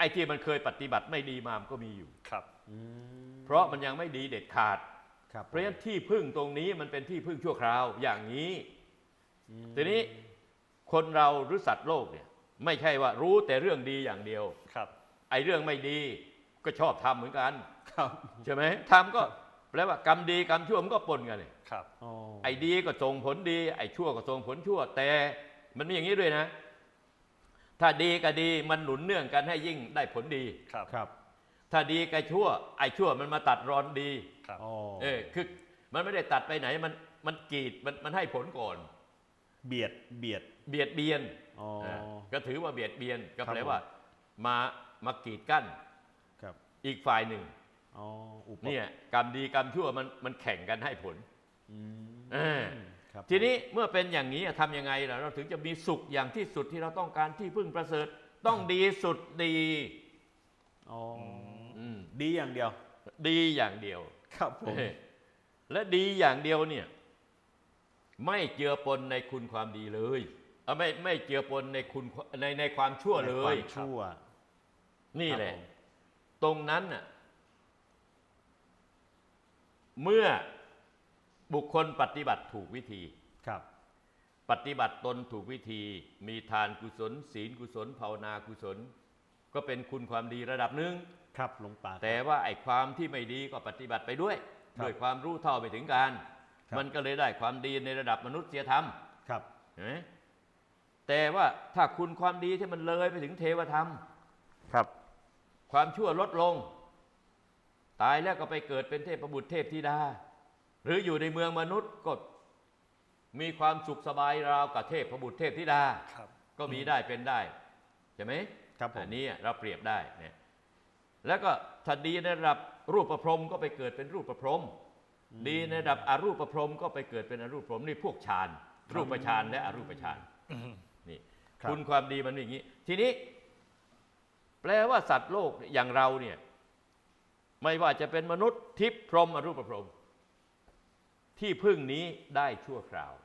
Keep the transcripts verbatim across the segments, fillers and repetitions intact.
อ้ที่มันเคยปฏิบัติไม่ดีมามันก็มีอยู่ครับเพราะมันยังไม่ดีเด็ดขาดเพราะฉะนั้นที่พึ่งตรงนี้มันเป็นที่พึ่งชั่วคราวอย่างนี้ทีนี้คนเราหรือสัตว์โลกเนี่ยไม่ใช่ว่ารู้แต่เรื่องดีอย่างเดียวครับไอ้เรื่องไม่ดีก็ชอบทำเหมือนกันใช่ไหมทำก็แปลว่ากรรมดีกรรมชั่วมันก็ปนกันเลยครับไอ้ดีก็ส่งผลดีไอ้ชั่วก็ส่งผลชั่วแต่มันมีอย่างนี้ด้วยนะถ้าดีกับดีมันหนุนเนื่องกันให้ยิ่งได้ผลดีครับครับถ้าดีกับชั่วไอ้ชั่วมันมาตัดรอนดีครับเออคือมันไม่ได้ตัดไปไหนมันมันกีดมันมันให้ผลก่อนเบียดเบียดเบียดเบียนก็ถือว่าเบียดเบียนก็แปลว่ามามากีดกั้นอีกฝ่ายหนึ่งเนี่ยกรรมดีกรรมชั่วมันมันแข่งกันให้ผลทีนี้เมื่อเป็นอย่างนี้ทำยังไงล่ะเราถึงจะมีสุขอย่างที่สุดที่เราต้องการที่พึ่งประเสริฐต้องดีสุดดีดีอย่างเดียวดีอย่างเดียวครับผมและดีอย่างเดียวเนี่ยไม่เจือปนในคุณความดีเลยไม่ไม่เจือปนในคุณในในความชั่วเลยชั่วนี่แหละตรงนั้นน่ะเมื่อบุคคลปฏิบัติถูกวิธีครับปฏิบัติตนถูกวิธีมีทานกุศลศีลกุศลภาวนากุศลก็เป็นคุณความดีระดับหนึ่งครับหลวงตาแต่ว่าไอ้ความที่ไม่ดีก็ปฏิบัติไปด้วยด้วยความรู้เท่าไม่ถึงการมันก็เลยได้ความดีในระดับมนุษยธรรมครับเห็นไหมแต่ว่าถ้าคุณความดีที่มันเลยไปถึงเทวธรรมครับความชั่วลดลงตายแล้วก็ไปเกิดเป็นเทพบุตรเทพธิดาหรืออยู่ในเมืองมนุษย์ก็มีความสุขสบายราวกับเทพบุตรเทพธิดาก็มีได้เป็นได้ใช่ไหมครับอันนี้เราเปรียบได้เนี่ยแล้วก็ถ้าดีในระดับรูปประพรหมก็ไปเกิดเป็นรูปประพรหมดีในระดับอรูปประพรหมก็ไปเกิดเป็นอรูปประพรหมนี่พวกฌานรูปฌานและอรูปฌานนี่คุณความดีมันอย่างนี้ทีนี้แปลว่าสัตว์โลกอย่างเราเนี่ยไม่ว่าจะเป็นมนุษย์ทิพย์พรหมอรูปพรหมที่พึ่งนี้ได้ชั่วคราว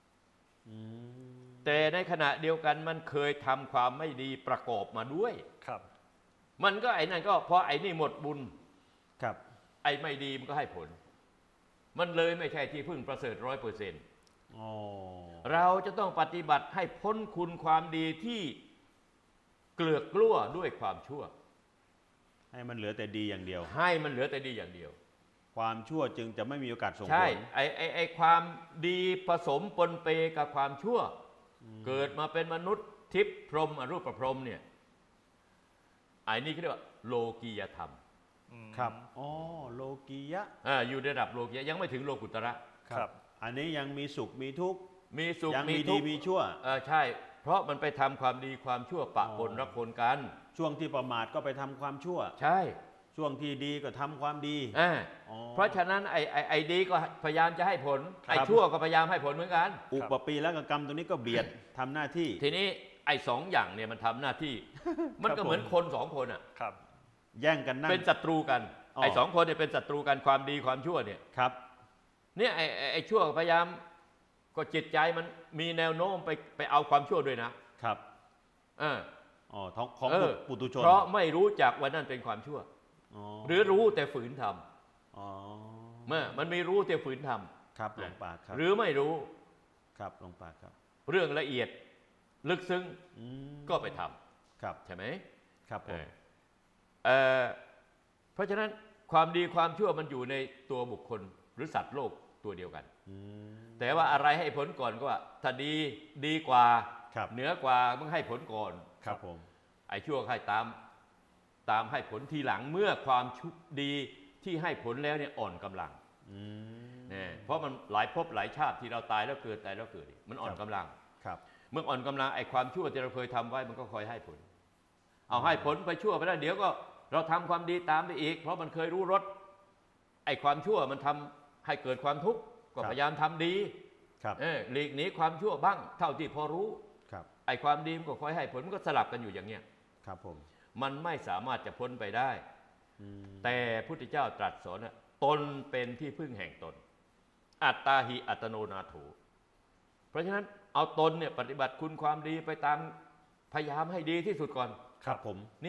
แต่ในขณะเดียวกันมันเคยทำความไม่ดีประกอบมาด้วยครับมันก็ไอ้นั่นก็เพราะไอ้นี่หมดบุญครับไอ้ไม่ดีมันก็ให้ผลมันเลยไม่ใช่ที่พึ่งประเสริฐร้อยเปอร์เซ็นต์เราจะต้องปฏิบัติให้พ้นคุณความดีที่เกลือกกลั้วด้วยความชั่วให้มันเหลือแต่ดีอย่างเดียวให้มันเหลือแต่ดีอย่างเดียวความชั่วจึงจะไม่มีโอกาสส่งผลใช่ไอ้ไอ้ไอ้ความดีผสมปนเปกับความชั่วเกิดมาเป็นมนุษย์ทิพย์พรหมอรูปพรหมเนี่ยไอ้นี่เขาเรียกว่าโลกียธรรมครับอ๋อโลกียะอ่าอยู่ในระดับโลกียะยังไม่ถึงโลกุตระครับอันนี้ยังมีสุขมีทุกข์มีสุขมีดีมีชั่วเออใช่เพราะมันไปทำความดีความชั่วปะปนรักปนกันช่วงที่ประมาทก็ไปทำความชั่วใช่ช่วงที่ดีก็ทำความดีอ่าเพราะฉะนั้นไอ้ไอ้ไอ้ดีก็พยายามจะให้ผลไอ้ชั่วก็พยายามให้ผลเหมือนกันอุปปีและกรรมตัวนี้ก็เบียดทำหน้าที่ทีนี้ไอ้สองอย่างเนี่ยมันทำหน้าที่มันก็เหมือนคนสองคนอ่ะครับแย่งกันนั่งเป็นศัตรูกันไอ้สองคนเนี่ยเป็นศัตรูกันความดีความชั่วเนี่ยครับเนี่ยไอ้ไอ้ชั่วพยายามก็จิตใจมันมีแนวโน้มไปไปเอาความชั่วด้วยนะครับอ่าอ๋อของปุถุชนเพราะไม่รู้จักว่านั่นเป็นความชั่วหรือรู้แต่ฝืนทำอ๋อเมื่อมันไม่รู้แต่ฝืนทำครับหลวงปากครับหรือไม่รู้ครับหลวงปากครับเรื่องละเอียดลึกซึ้งก็ไปทำครับใช่ไหมครับผมเอ่อเพราะฉะนั้นความดีความชั่วมันอยู่ในตัวบุคคลหรือสัตว์โลกตัวเดียวกันแต่ว่าอะไรให้ผลก่อนก็ว่าถ้าดีดีกว่าเหนือกว่ามันให้ผลก่อนครับผมไอ้ชั่วให้ตามตามให้ผลทีหลังเมื่อความชุบดีที่ให้ผลแล้วเนี่ยอ่อนกำลังเนี่ยเพราะมันหลายภพหลายชาติที่เราตายแล้วเกิดตายแล้วเกิดมันอ่อนกำลังครับเมื่ออ่อนกำลังไอ้ความชั่วที่เราเคยทำไว้มันก็คอยให้ผลเอาให้ผลไปชั่วไปแล้วเดี๋ยวก็เราทำความดีตามไปอีกเพราะมันเคยรู้รสไอ้ความชั่วมันทำให้เกิดความทุกข์ก็พยายามทำดีหลีกหนีความชั่วบ้างเท่าที่พอรู้ไอ้ความดีมันก็คอยให้ผลมันก็สลับกันอยู่อย่างเนี้ยครับผมมันไม่สามารถจะพ้นไปได้แต่พุทธเจ้าตรัสสอนตนเป็นที่พึ่งแห่งตนอัตตาหิอัตโนนาโถเพราะฉะนั้นเอาตนเนี่ยปฏิบัติคุณความดีไปตามพยายามให้ดีที่สุดก่อนครับผมเนี่ย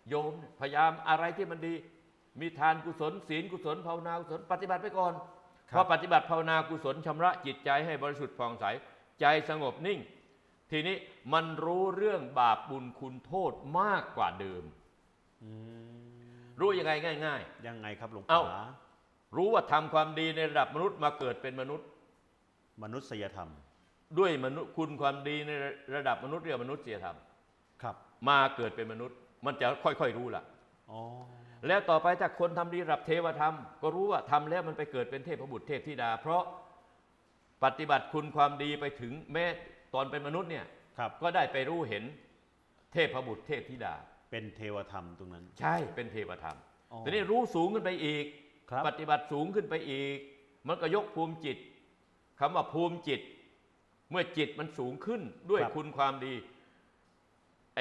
โยมพยายามอะไรที่มันดีมีทานกุศลศีลกุศลภาวนากุศลปฏิบัติไปก่อนพอปฏิบัติภาวนากุศลชำระจิตใจให้บริสุทธิ์ผ่องใสใจสงบนิ่งทีนี้มันรู้เรื่องบาปบุญคุณโทษมากกว่าเดิมรู้ยังไงง่ายๆยังไงครับหลวงเอ้าตารู้ว่าทำความดีในระดับมนุษย์มาเกิดเป็นมนุษย์มนุษยธรรมด้วยมนุษย์คุณความดีในระดับมนุษย์เรียกมนุษยธรรมครับมาเกิดเป็นมนุษย์มันจะค่อยๆรู้ล่ะอ๋อแล้วต่อไปถ้าคนทำดีระดับเทวธรรมก็รู้ว่าทำแล้วมันไปเกิดเป็นเทพบุตรเทพธิดาเพราะปฏิบัติคุณความดีไปถึงแม้ตอนเป็นมนุษย์เนี่ยก็ได้ไปรู้เห็นเทพบุตรเทพธิดาเป็นเทวธรรมตรงนั้นใช่เป็นเทวธรรมทีนี้รู้สูงขึ้นไปอีกปฏิบัติสูงขึ้นไปอีกมันก็ยกภูมิจิตคำว่าภูมิจิตเมื่อจิตมันสูงขึ้นด้วยคุณความดีไอ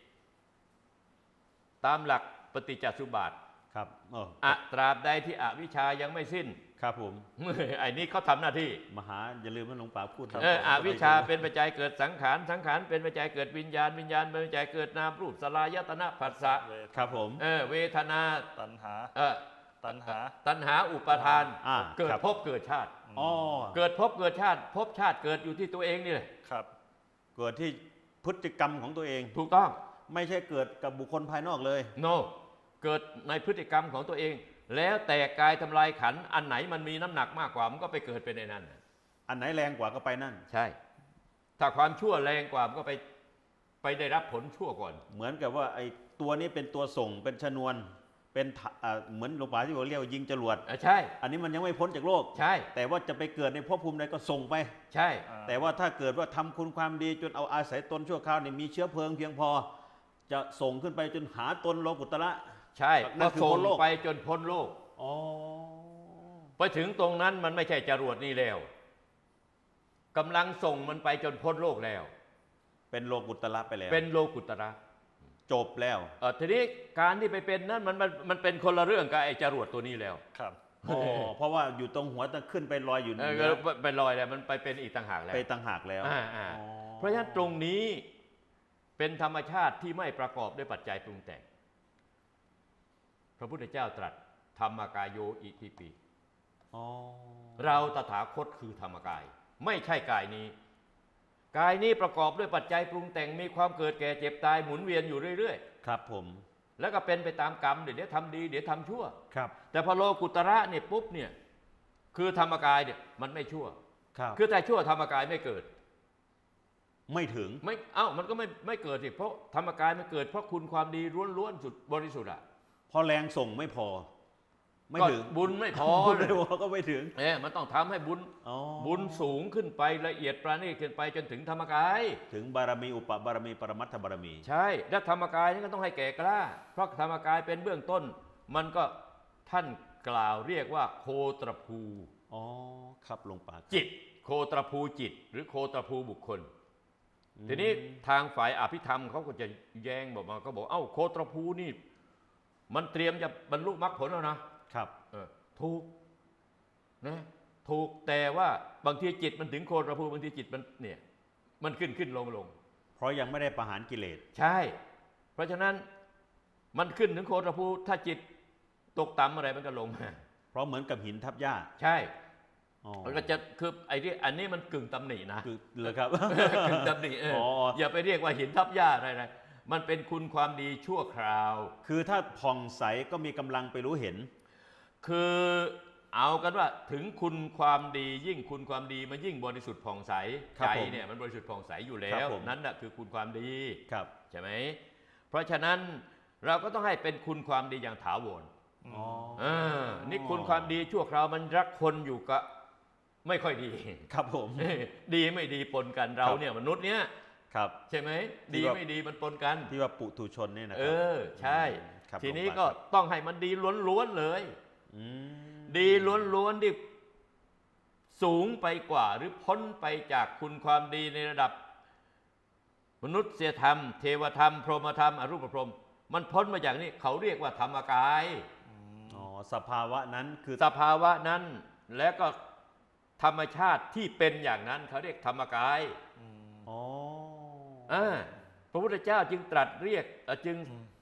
ตามหลักปฏิจจสุบาทครับอะตราบใดที่อวิชชายังไม่สิ้นครับผมไอ้นี้เขาทำหน้าที่มหาอย่าลืมว่าหลวงป่าพูดเอออวิชชาเป็นปัจจัยเกิดสังขารสังขารเป็นปัจจัยเกิดวิญญาณวิญญาณเป็นปัจจัยเกิดนามรูปสลายตนะผัสสะครับผมเออเวทนาตัณหาเออตัณหาตัณหาอุปาทานเกิดภพเกิดชาติเกิดภพเกิดชาติภพชาติเกิดอยู่ที่ตัวเองนี่เลยครับเกิดที่พฤติกรรมของตัวเองถูกต้องไม่ใช่เกิดกับบุคคลภายนอกเลย no เกิดในพฤติกรรมของตัวเองแล้วแต่กายทำลายขันอันไหนมันมีน้ำหนักมากกว่ามันก็ไปเกิดเป็นในนั้นอันไหนแรงกว่าก็ไปนั่นใช่ถ้าความชั่วแรงกว่ามันก็ไปไปได้รับผลชั่วก่อนเหมือนกับว่าไอ้ตัวนี้เป็นตัวส่งเป็นชนวนเป็นเหมือนหลวงป่าที่เขาเรียกยิงจรวดใช่อันนี้มันยังไม่พ้นจากโลกใช่แต่ว่าจะไปเกิดในภพภูมิใดก็ส่งไปใช่แต่ว่าถ้าเกิดว่าทำคุณความดีจนเอาอาศัยตนชั่วคราวนี่มีเชื้อเพลิงเพียงพอจะส่งขึ้นไปจนหาตนโลกุตระใช่ก็ส่งไปจนพ้นโลกอ๋อไปถึงตรงนั้นมันไม่ใช่จรวดนี่แล้วกำลังส่งมันไปจนพ้นโลกแล้วเป็นโลกุตระไปแล้วเป็นโลกุตระจบแล้วเออทีนี้การที่ไปเป็นนั้นมันมันมันเป็นคนละเรื่องกับไอ้จรวดตัวนี้แล้วครับอ๋อเพราะว่าอยู่ตรงหัวต้องขึ้นไปลอยอยู่นี่ไปลอยแล้วมันไปเป็นอีกต่างหากแล้วไปต่างหากแล้วอ่าเพราะฉะนั้นตรงนี้เป็นธรรมชาติที่ไม่ประกอบด้วยปัจจัยปรุงแต่งพระพุทธเจ้าตรัสธรรมกายโยอิทิปิเราตถาคตคือธรรมกายไม่ใช่กายนี้กายนี้ประกอบด้วยปัจจัยปรุงแต่งมีความเกิดแก่เจ็บตายหมุนเวียนอยู่เรื่อยๆครับผมแล้วก็เป็นไปตามกรรมเดี๋ยวทำดีเดี๋ยวทำชั่วครับแต่พอโลกุตระเนี่ยปุ๊บเนี่ยคือธรรมกายเนี่ยมันไม่ชั่วครับคือแต่ชั่วธรรมกายไม่เกิดไม่ถึงไม่เอ้ามันก็ไม่ไม่เกิดสิเพราะธรรมกายมันเกิดเพราะคุณความดีล้วนๆสุดบริสุทธิ์อ่ะพอแรงส่งไม่พอไม่ถึงบุญไม่พอไม่พอก็ไม่ถึงเออมันต้องทำให้บุญบุญสูงขึ้นไปละเอียดประณีตขึ้นไปจนถึงธรรมกายถึงบารมีอุปบารมีปรมัตถบารมีใช่และธรรมกายนี่ก็ต้องให้แก่กล้าเพราะธรรมกายเป็นเบื้องต้นมันก็ท่านกล่าวเรียกว่าโคตรภูอ๋อครับหลวงป่าจิตโคตรภูจิตหรือโคตรภูบุคคลทีนี้ทางฝ่ายอภิธรรมเขาก็จะแย้งบอกมาก็บอกเอ้าโคตรภูนี่มันเตรียมจะบรรลุมรรคผลแล้วนะครับเออถูกนะถูกแต่ว่าบางทีจิตมันถึงโคตรภูบางทีจิตมันเนี่ยมันขึ้นขึ้นลงลงเพราะยังไม่ได้ประหารกิเลสใช่เพราะฉะนั้นมันขึ้นถึงโคตรภูถ้าจิตตกต่ำอะไรมันก็ลงมาเพราะเหมือนกับหินทับหญ้าใช่มันก็จะคือไอ้ที่อันนี้มันกึ่งตำหนินะเลยครับกึ่งตำหนิเอออย่าไปเรียกว่าหินทับหญ้าอะไรนะมันเป็นคุณความดีชั่วคราวคือถ้าผ่องใสก็มีกำลังไปรู้เห็นคือเอากันว่าถึงคุณความดียิ่งคุณความดีมันยิ่งบริสุทธิ์ผ่องใสใจเนี่ยมันบริสุทธิ์ผ่องใสอยู่แล้วนั่นแหละคือคุณความดีใช่ไหมเพราะฉะนั้นเราก็ต้องให้เป็นคุณความดีอย่างถาวรอ๋อนี่คุณความดีชั่วคราวมันรักคนอยู่กับไม่ค่อยดีครับผมดีไม่ดีปนกันเราเนี่ยมนุษย์เนี่ยครับใช่ไหมดีไม่ดีมันปนกันที่ว่าปุถุชนเนี่ยนะเออใช่ทีนี้ก็ต้องให้มันดีล้วนๆเลยดีล้วนๆที่สูงไปกว่าหรือพ้นไปจากคุณความดีในระดับมนุษยธรรมเทวธรรมพรหมธรรมอรูปพรหมมันพ้นมาจากนี้เขาเรียกว่าธรรมกายอ๋อสภาวะนั้นคือสภาวะนั้นแล้วก็ธรรมชาติที่เป็นอย่างนั้นเขาเรียกธรรมกายอ๋ออ่าพระพุทธเจ้าจึงตรัสเรียกจึง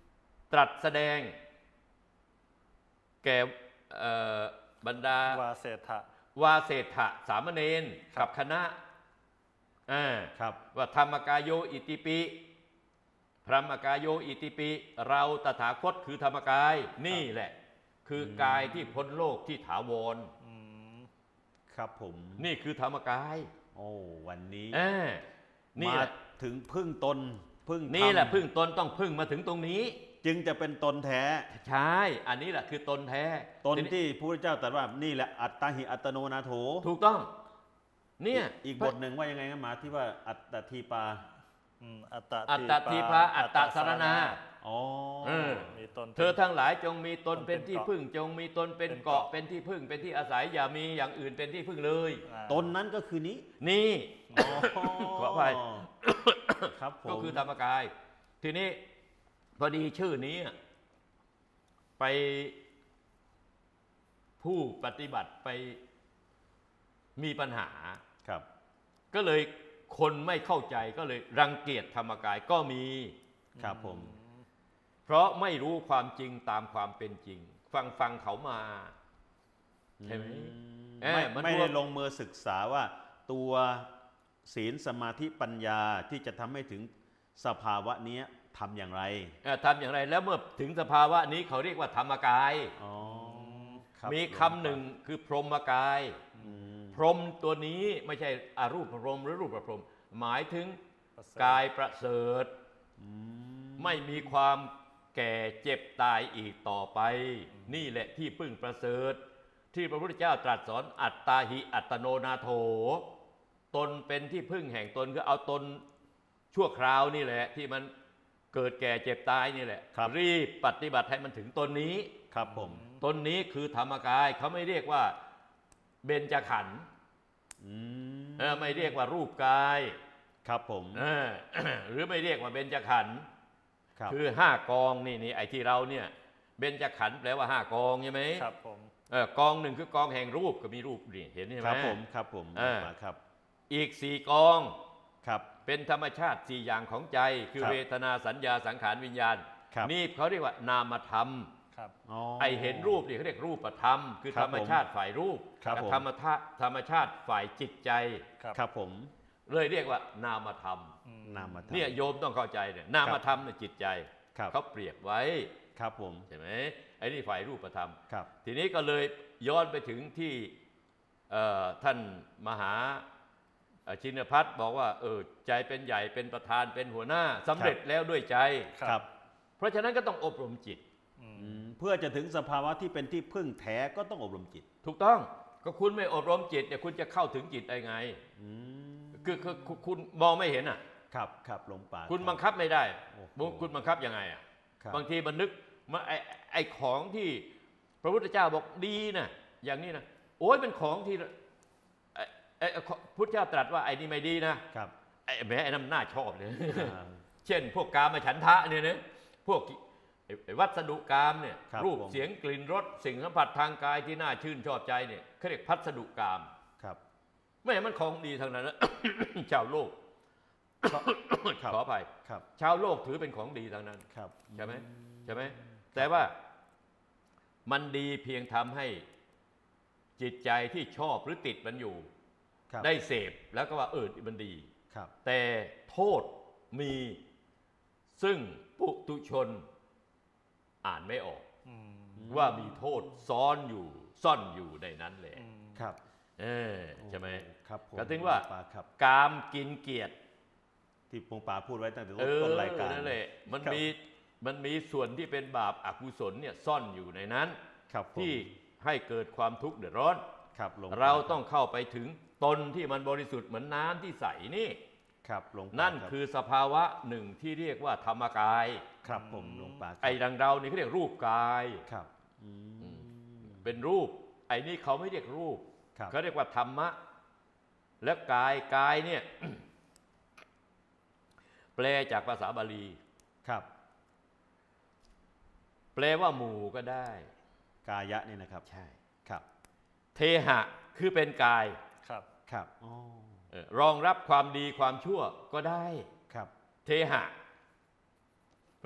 ตรัสแสดง แก่เอ่อบรรดาวาเศรษฐะวาเศรษฐะสามเณรกับคณะอ่าครับว่าธรรมกายโยอิติปิพระมกายโยอิติปิ เราตถาคตคือธรรมกายนี่แหละ คือกายที่พ้นโลกที่ถาวรอืมครับผมนี่คือธรรมกายโอ้วันนี้เออนี่มาแหละถึงพึ่งตนพึ่งธรรมนี่แหละพึ่งตนต้องพึ่งมาถึงตรงนี้จึงจะเป็นตนแท้ใช่ อันนี้แหละคือตนแท้ตนทีที่พระพุทธเจ้าตรัสว่านี่แหละอัตตาหิอัตโนนาโถถูกต้อง เนี่ยอีกบทหนึ่งว่ายังไงนะหมาที่ว่าอัตตทีปาอืมอัตตอัตตทีพาอัตตสารนาอ๋อเออมีตนเธอทั้งหลายจงมีตนตนเป็เป็นนที่เกาะพึ่งจงมีตนเป็นเป็นเกาะเกาะเป็นที่พึ่งเป็นที่อาศัยอย่ามีอย่างอื่นเป็นที่พึ่งเลยอ่าตนนั้นก็คือนี้นี่อ๋อขออภัยครับผมก็คือธรรมกาย ทีนี้พอดีชื่อนี้อะไปผู้ปฏิบัติไปมีปัญหาครับก็เลยคนไม่เข้าใจก็เลยรังเกียจธรรมกายก็มีครับผมเพราะไม่รู้ความจริงตามความเป็นจริง ฟังฟังเขามา ใช่ไหมอืเอ้ยไม่มันไม่รวได้มลงมือศึกษาว่าตัวศีลสมาธิปัญญาที่จะทำให้ถึงสภาวะเนี้ยทำอย่างไรเอ่อทำอย่างไรแล้วเมื่อถึงสภาวะนี้เขาเรียกว่าธรรมกายอ๋อรับมีคำหนึ่งคือพรหมกายอืมพรหมตัวนี้ไม่ใช่อารูปพรหมหรือรูปพรหมหมายถึงประเสริฐกายประเสริฐอืมไม่มีความแก่เจ็บตายอีกต่อไป นี่แหละที่พึ่งประเสริฐ ที่พระพุทธเจ้าตรัสสอนอัตตาหิอัตโนนาโถ ตนเป็นที่พึ่งแห่งตนคือเอาตนชั่วคราวนี่แหละ ที่มันเกิดแก่เจ็บตายนี่แหละครับรีบปฏิบัติให้มันถึงตนนี้ครับผมตนนี้คือธรรมกายเขาไม่เรียกว่าเบญจขันธ์อืมเออไม่เรียกว่ารูปกายครับผมเออ หรือไม่เรียกว่าเบญจขันธ์ครับคือห้ากองนี่นี่ไอ้ที่เราเนี่ยเบญจขันธ์แปลว่าห้ากองใช่ไหมครับผมเออกองหนึ่งคือกองแห่งรูปก็มีรูปนี่เห็นใช่ไหมครับผมครับผมเออมาครับอีกสี่กองครับเป็นธรรมชาติสี่อย่างของใจ คือครับเวทนาสัญญาสังขารวิญญาณครับนี่เขาเรียกว่านามธรรมครับอ๋อไอเห็นรูปนี่เขาเรียกรูปธรรม คือครับธรรมชาติฝ่ายรูปครับกับผมธรรมชาติธรรมชาติฝ่ายจิตใจครับครับผมเลยเรียกว่านามธรรมอืมนามธรรมเนี่ยโยมต้องเข้าใจเนี่ยนามธรรมเนี่ยจิตใจครับเขาเปรียบไว้ครับผมใช่ไหมไอ้นี่ฝ่ายรูปธรรมครับทีนี้ก็เลยย้อนไปถึงที่เอ่อท่านมหาเอ่อชินพัฒน์บอกว่าเออใจเป็นใหญ่เป็นประธานเป็นหัวหน้าสำเร็จแล้วด้วยใจครับเพราะฉะนั้นก็ต้องอบรมจิตอืมอืมเพื่อจะถึงสภาวะที่เป็นที่พึ่งแท้ก็ต้องอบรมจิตถูกต้องก็คุณไม่อบรมจิตเนี่ยคุณจะเข้าถึงจิตได้ไงอืมคือคือคือคุณมองไม่เห็นอ่ะครับครับหลวงป่าคุณบังคับไม่ได้โอ้โหคุณบังคับยังไงอ่ะครับบางทีมันนึกมาไอ้ไอ้ของที่พระพุทธเจ้าบอกดีนะอย่างนี้นะโอ้ยเป็นของที่ไอ้ไอ้ไอ้พุทธเจ้าตรัสว่าไอ้นี่ไม่ดีนะครับ ไอ้แหม้ไอ้นั่นน่าชอบเลยอ่าเช่น พวกกามฉันทะเนี่ยนะพวกไอ้ไอ้วัสดุกามเนี่ยครับรูปผมเสียงกลิ่นรสสิ่งสัมผัสทางกายที่น่าชื่นชอบใจเนี่ยเขาเรียกพัสดุกามครับไม่มันของดีทางนั้นนะ ชาวโลกครับขออภัยครับชาวโลกถือเป็นของดีทางนั้นครับใช่ไหมใช่ไหมแต่ว่ามันดีเพียงทำให้จิตใจที่ชอบหรือติดมันอยู่ครับได้เสพแล้วก็ว่าเออมันดีครับแต่โทษมีซึ่งปุถุชนอ่านไม่ออกอืมว่ามีโทษซ้อนอยู่ซ่อนอยู่ในนั้นแหละอืมครับเออใช่ไหมครับผมก็ถึงว่าหลวงป่ครับกามกินเกียรติที่หลวงป่าพูดไว้ตั้งแต่เออต้นรายการนั่นแหละมันครับมีมันมีส่วนที่เป็นบาปอกุศลเนี่ยซ่อนอยู่ในนั้นครับผมที่ให้เกิดความทุกข์เดือดร้อนครับหลวงป่เราต้องเข้าไปถึงตนที่มันบริสุทธิ์เหมือนน้ำที่ใสนี่ครับหลวงป่านั่นรับคือสภาวะหนึ่งที่เรียกว่าธรรมกายครับผมหลวงป่าครับไอ้ดังเรานี่เขาเรียกรูปกายครับอืมเป็นรูป ไอ้นี่เขาไม่เรียกรูปครับเขาเรียกว่าธรรมะ และกายกายเนี่ย แปลจากภาษาบาลีครับแปลว่าหมู่ก็ได้กายะนี่นะครับใช่ครับเทหะคือเป็นกายครับครับอ๋อเออรองรับความดีความชั่วก็ได้ครับเทหะ เพราะ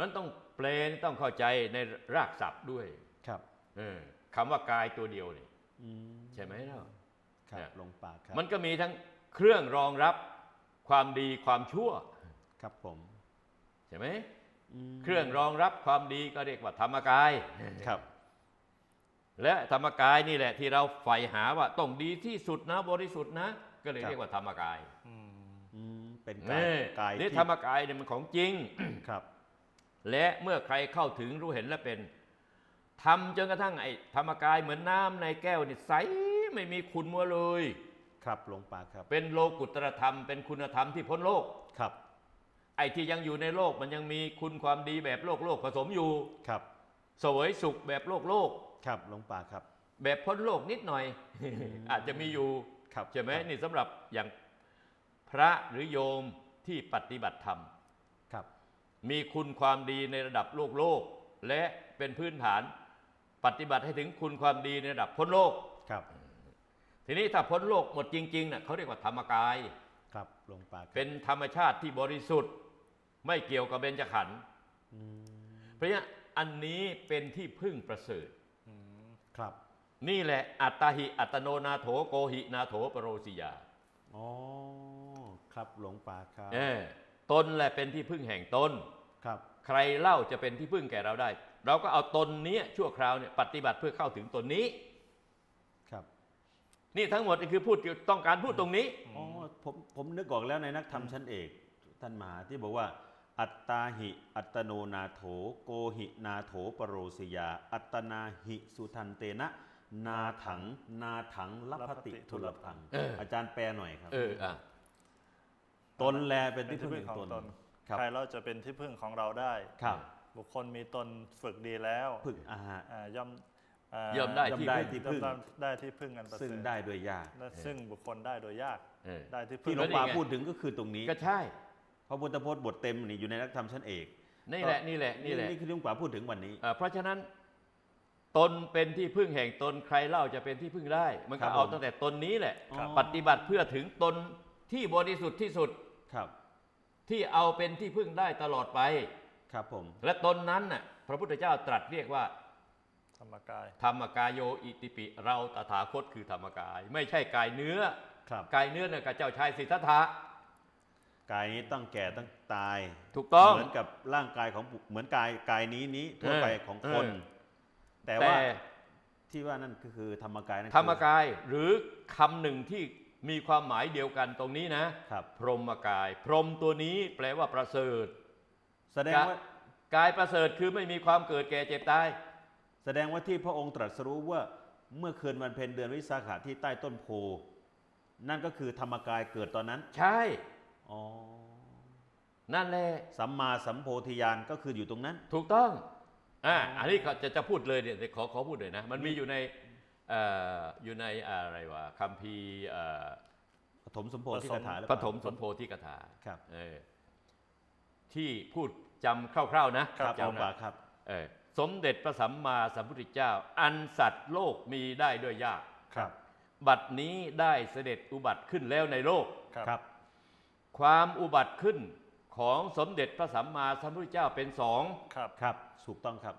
นั้นต้องแปลต้องเข้าใจในรากศัพท์ด้วยครับเออคำว่ากายตัวเดียวนี่อืมใช่ไหมเล่าครับเนี่ยลงปากครับมันก็มีทั้งเครื่องรองรับความดีความชั่วครับผมใช่ไหมอืมเครื่องรองรับความดีก็เรียกว่าธรรมกายครับและธรรมกายนี่แหละที่เราใฝ่หาว่าต้องดีที่สุดนะบริสุทธิ์นะ ก็เลยครับเรียกว่าธรรมกายอืมอืมเป็นเอกายอกายนี่ที่ธรรมกายเนี่ยมันของจริงครับและเมื่อใครเข้าถึงรู้เห็นและเป็นทำจนกระทั่งไอ้ธรรมกายเหมือนน้ำในแก้วนี่ใสไม่มีขุ่นมัวเลยครับลงปากครับเป็นโลกุตรธรรมเป็นคุณธรรมที่พ้นโลกครับไอ้ที่ยังอยู่ในโลกมันยังมีคุณความดีแบบโลกโลกผสมอยู่ครับเสวยสุขแบบโลกโลกครับลงปากครับแบบพ้นโลกนิดหน่อย อาจจะมีอยู่ครับใช่ไหมครับนี่สำหรับอย่างพระหรือโยมที่ปฏิบัติธรรมครับมีคุณความดีในระดับโลกโลก และเป็นพื้นฐานปฏิบัติให้ถึงคุณความดีในระดับพ้นโลกครับทีนี้ถ้าพ้นโลกหมดจริงๆน่ะเขาเรียกว่าธรรมกายครับลงปากครับเป็นธรรมชาติที่บริสุทธิ์ ไม่เกี่ยวกับเบญจขันธ์อืมเพราะฉะนั้นอันนี้เป็นที่พึ่งประเสริฐอืมครับนี่แหละอัตตาหิอัตโนนาโถโกหินาโถปโรสิยาอ๋อครับลงปากครับเออตนแหละเป็นที่พึ่งแห่งตนครับใครเล่าจะเป็นที่พึ่งแก่เราได้ เราก็เอาตนนี้ชั่วคราวเนี่ยปฏิบัติเพื่อเข้าถึงตนนี้ครับนี่ทั้งหมดคือพูดต้องการพูดตรงนี้อ๋อผมผมนึกออกแล้วในนักธรรมชั้นเอกท่านมหาที่บอกว่า อัตตาหิอัตโนนาโถโกหินาโถปโรสยา อัตนาหิสุทันเตนะ นาถัง นาถังลัพพติทุลพังเอออาจารย์แปลหน่อยครับเอออ่ะตนแลเป็นเป็นที่ที่พึ่งพึ่งแห่ของ งตตนนครับใครเราจะเป็นที่พึ่งของเราได้ครับบุคคลมีตนฝึกดีแล้วพึ่งอาหารอ่าย่อมอ่าย่อมได้ย่อมที่ได้พึ่งที่ย่อพึ่มงได้ที่พึ่งอันประเสริฐซึ่งได้โดยยากและซึ่งบุคคลได้โดยยากเออได้ที่พึ่ที่งหลวงนี่ปาไงพูดถึงก็คือตรงนี้ก็ใช่พระพุทธพจน์บทเต็มนี่อยู่ในนักธรรมชั้นเอกนี่แหละนี่แหละนี่แหละนี่คือที่หลวงปาพูดถึงวันนี้เอ่อเพราะฉะนั้นตนเป็นที่พึ่งแห่งตนใครเล่าจะเป็นที่พึ่งได้ มันครัก็บเอาผมตั้งแต่ตนนี้แหละครับปฏิบัติเพื่อถึงตนที่บริสุทธิ์ที่สุดครับที่เอาเป็นที่พึ่งได้ตลอดไปครับผมและตนนั้นน่ะพระพุทธเจ้าตรัสเรียกว่าธรรมกายธรรมกายโยอิติปิ เราตถาคตคือธรรมกาย ไม่ใช่กายเนื้อครับกายเนื้อเนี่ยกับเจ้าชายสิทธัตถะกายนี้ต้องแก่ต้องตายถูกต้องเหมือนกับร่างกายของปุเหมือนกายกายนี้นี้ทั่วเออไปของคนเออแต่แต่ว่าที่ว่านั่นก็คือธรรมกายนั่นคือธรรมกายหรือคำหนึ่งที่มีความหมายเดียวกันตรงนี้นะครับพรหมกาย พรหมตัวนี้แปลว่าประเสริฐแสดงว่ากายประเสริฐคือไม่มีความเกิดแก่เจ็บตายแสดงว่าที่พระองค์ตรัสรู้ว่าเมื่อคืนวันเพ็ญเดือนวิสาขะที่ใต้ต้นโพนั่นก็คือธรรมกายเกิดตอนนั้นใช่อ๋อนั่นแหละสัมมาสัมโพธิญาณก็คืออยู่ตรงนั้นถูกต้องอ่าอันนี้ก็จะจะพูดเลยเนี่ยขอขอพูดเลยนะ มันมีอยู่ในเอ่ออยู่ในอะไรวะคัมภีร์เอ่อปฐมสมโพธิกถาหรือปเปล่าฐมสมโพธิกถาครับเออที่พูดจำคร่าวๆนะครับเอาจำปานะครับเออสมเด็จพระสัมมาสัมพุทธเจ้า อันสัตว์โลกมีได้ด้วยยากครับบัดนี้ได้เสด็จอุบัติขึ้นแล้วในโลกครับครับความอุบัติขึ้นของสมเด็จพระสัมมาสัมพุทธเจ้าเป็นสองครับครับถูกต้องครับ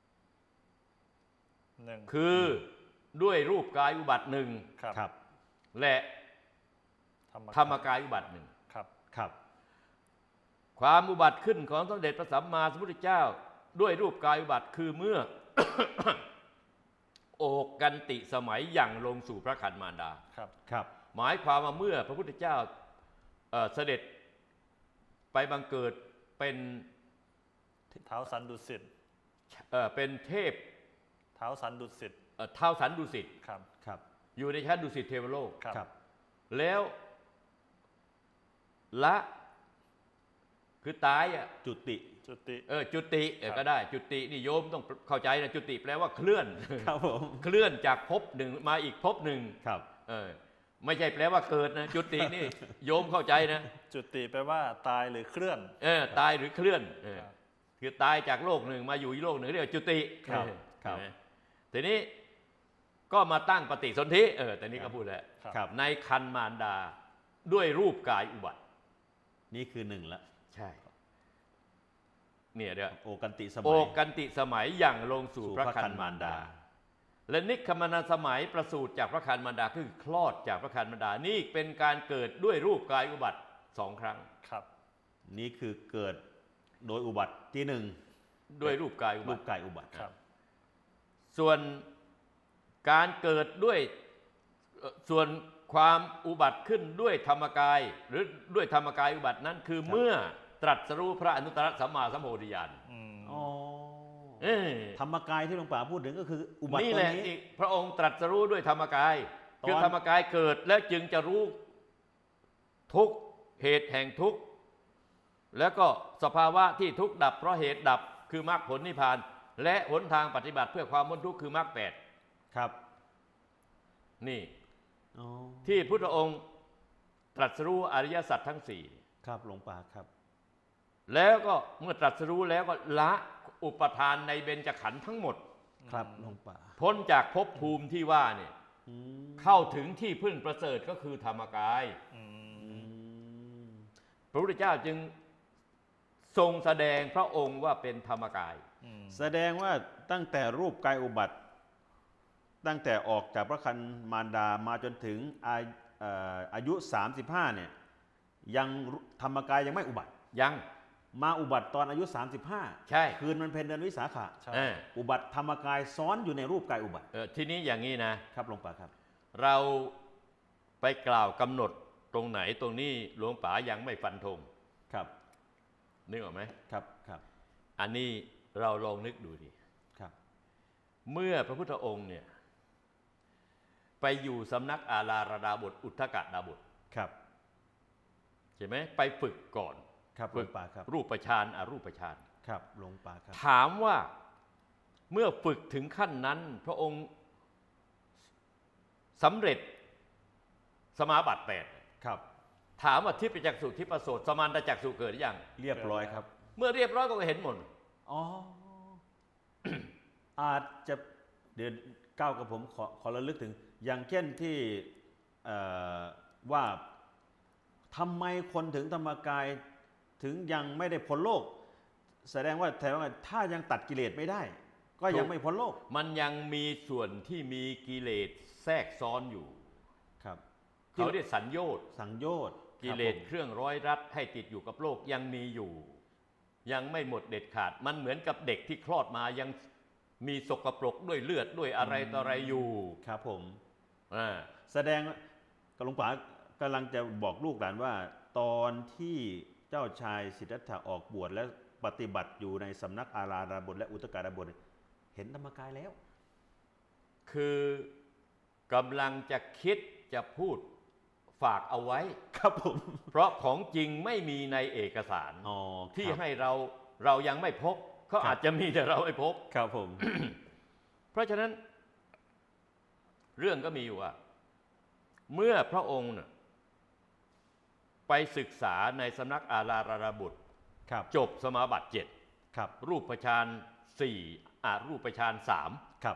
หนึ่งคือด้วยรูปกายอุบัติหนึ่งครับครับและธรรมธรรมกายอุบัติหนึ่งครับครับความอุบัติขึ้นของสมเด็จพระสัมมาสัมพุทธเจ้า ด้วยรูปกายอุบัติคือเมื่อ โอกกันติสมัยอย่างลงสู่พระขันธ์มารดาครับครับหมายความว่าเมื่อพระพุทธเจ้าเอ่อเสด็จไปบังเกิดเป็นเท้าสันดุสิตเอ่อเป็นเทพเท้าสันดุสิตเอ่อท้าวสันดุสิตครับครับอยู่ในชั้นดุสิตเทวโลกครับครับแล้วละคือตายอ่ะจุติจุติเออจุติเออครับก็ได้จุตินี่โยมต้องเข้าใจนะจุติแปลว่าเคลื่อนครับผมเคลื่อนจากภพหนึ่งมาอีกภพหนึ่งครับเออไม่ใช่แปลว่าเกิดนะจุตินี่ โยมเข้าใจนะจุติแปลว่าตายหรือเคลื่อนเออตายหรือเคลื่อนเออครับคือตายจากโลกหนึ่งมาอยู่อีกโลกหนึ่งเรียกว่าจุติครับเออครับเห็นไหมทีนี้ก็มาตั้งปฏิสนธิเออแต่นี้ก็พูดแล้วครับครับในคันมารดาด้วยรูปกายอุบัตินี่คือหนึ่งละใช่เนี่ยเดี๋ยวโอกันติสมัยโอกันติสมัยอย่างลงสู่สู่พระพระคัคันนมามาร รดาดาและนิคขมณสมัยประสูติจากพระคันมารดาคือคลอดจากพระคันมารดานี่เป็นการเกิดด้วยรูปกายอุบัติสองครั้งครับนี่คือเกิดโดยอุบัติที่หนึ่งด้วยรูปกายอุรูบัปติกายอุบัติครับส่วนการเกิดด้วยเอ่อส่วนความอุบัติขึ้นด้วยธรรมกายหรือด้วยธรรมกายอุบัตินั้นคือเมื่อตรัสรู้พระอนุตตรสัมมาสัมโพธิญาณอืมอ๋อเอ้ยธรรมกายที่หลวงป่าพูดถึงก็คืออุบัตินี่ตัวแหละนี้อีกพระองค์ตรัสรู้ด้วยธรรมกายตอนคือธรรมกายเกิดแล้วจึงจะรู้ทุกข์เหตุแห่งทุกข์แล้วก็สภาวะที่ทุกข์ดับเพราะเหตุดับคือมรรคผลนิพพาน และหนทางปฏิบัติเพื่อความพ้นทุกข์คือมรรคแปดครับนี่อ๋อที่พุทธองค์ตรัสรู้อริยสัจทั้งสี่ครับหลวงป่าครับแล้วก็เมื่อตรัสรู้แล้วก็ละอุปทานในเบญจขันธ์ทั้งหมดครับหลวงป่าพ้นจากภพภูมิที่ว่าเนี่ยอืมเข้าถึงที่พึ่งประเสริฐก็คือธรรมกายอืมอืมพระพุทธเจ้าจึงทรงแสดงพระองค์ว่าเป็นธรรมกายอืมแสดงว่าตั้งแต่รูปกายอุบัติ ตั้งแต่ออกจากพระคันมารดามาจนถึงอาเอ่ออายุ สามสิบห้า เนี่ยยังธรรมกายยังไม่อุบัติยังมาอุบัติตอนอายุ สามสิบห้าใช่คืนมันเพ็ญเดือนวิสาขะใช่เอออุบัติธรรมกายซ้อนอยู่ในรูปกายอุบัติเออทีนี้อย่างนี้นะครับหลวงป่าครับเราไปกล่าวกำหนดตรงไหนตรงนี้หลวงป๋ายังไม่ฟันธงครับนึกออกไหมครับครับอันนี้เราลองนึกดูดิครับเมื่อพระพุทธองค์เนี่ยไปอยู่สำนักอาราระดาบทอุทธกดาบทครับใช่ไหมไปฝึกก่อนครับหลฝึวกงป่าครับรูปฌานอรูปฌานครับหลวงป่าครับถามว่าเมื่อฝึกถึงขั้นนั้น พระองค์สำเร็จสมาบัติแปดครับถามว่าทิพยจักษุทิพยโสตสมานตจักษุเกิดหรือยังเรียบร้อยครับเมื่อเรียบร้อยก็เห็นหมดอ๋อ อาจจะเดี๋ยวก้าวกับผมขอขอระลึกถึง อย่างเช่นที่เอ่อว่าทำไมคนถึงธรรมกายถึงยังไม่ได้พ้นโลก แสดงว่าแถวว่าถ้ายังตัดกิเลสไม่ได้ ก็ยังไม่พ้นโลกมันยังมีส่วนที่มีกิเลสแทรกซ้อนอยู่ครับเขาเรียกสัญโยชน์สังโยชน์กิเลสเครื่องร้อยรัดให้ติดอยู่กับโลกยังมีอยู่ ยังไม่หมดเด็ดขาด มันเหมือนกับเด็กที่คลอดมายังมีสกปรกด้วยเลือดด้วยอะไรต่ออะไรอยู่ครับผมอ่าแสดงกหลวงป๋ากำลังจะบอกลูกหลานว่า ตอนที่เจ้าชายสิทธัตถะออกบวชและปฏิบัติอยู่ในสำนักอาราดาบทและอุตกาดาบทเห็นธรรมกายแล้วคือกำลังจะคิดจะพูดฝากเอาไว้ครับผมเพราะของจริงไม่มีในเอกสารอ๋อที่ครับให้เราเรายังไม่พบเขาครับอาจจะมีแต่เราไม่พบครับผมเพราะฉะนั้น เรื่องก็มีอยู่ว่า เมื่อพระองค์น่ะไปศึกษาในสำนักอาราราราบุตรครับจบสมาบัติเจ็ดครับรูปฌานสี่อารูปฌานสามครับ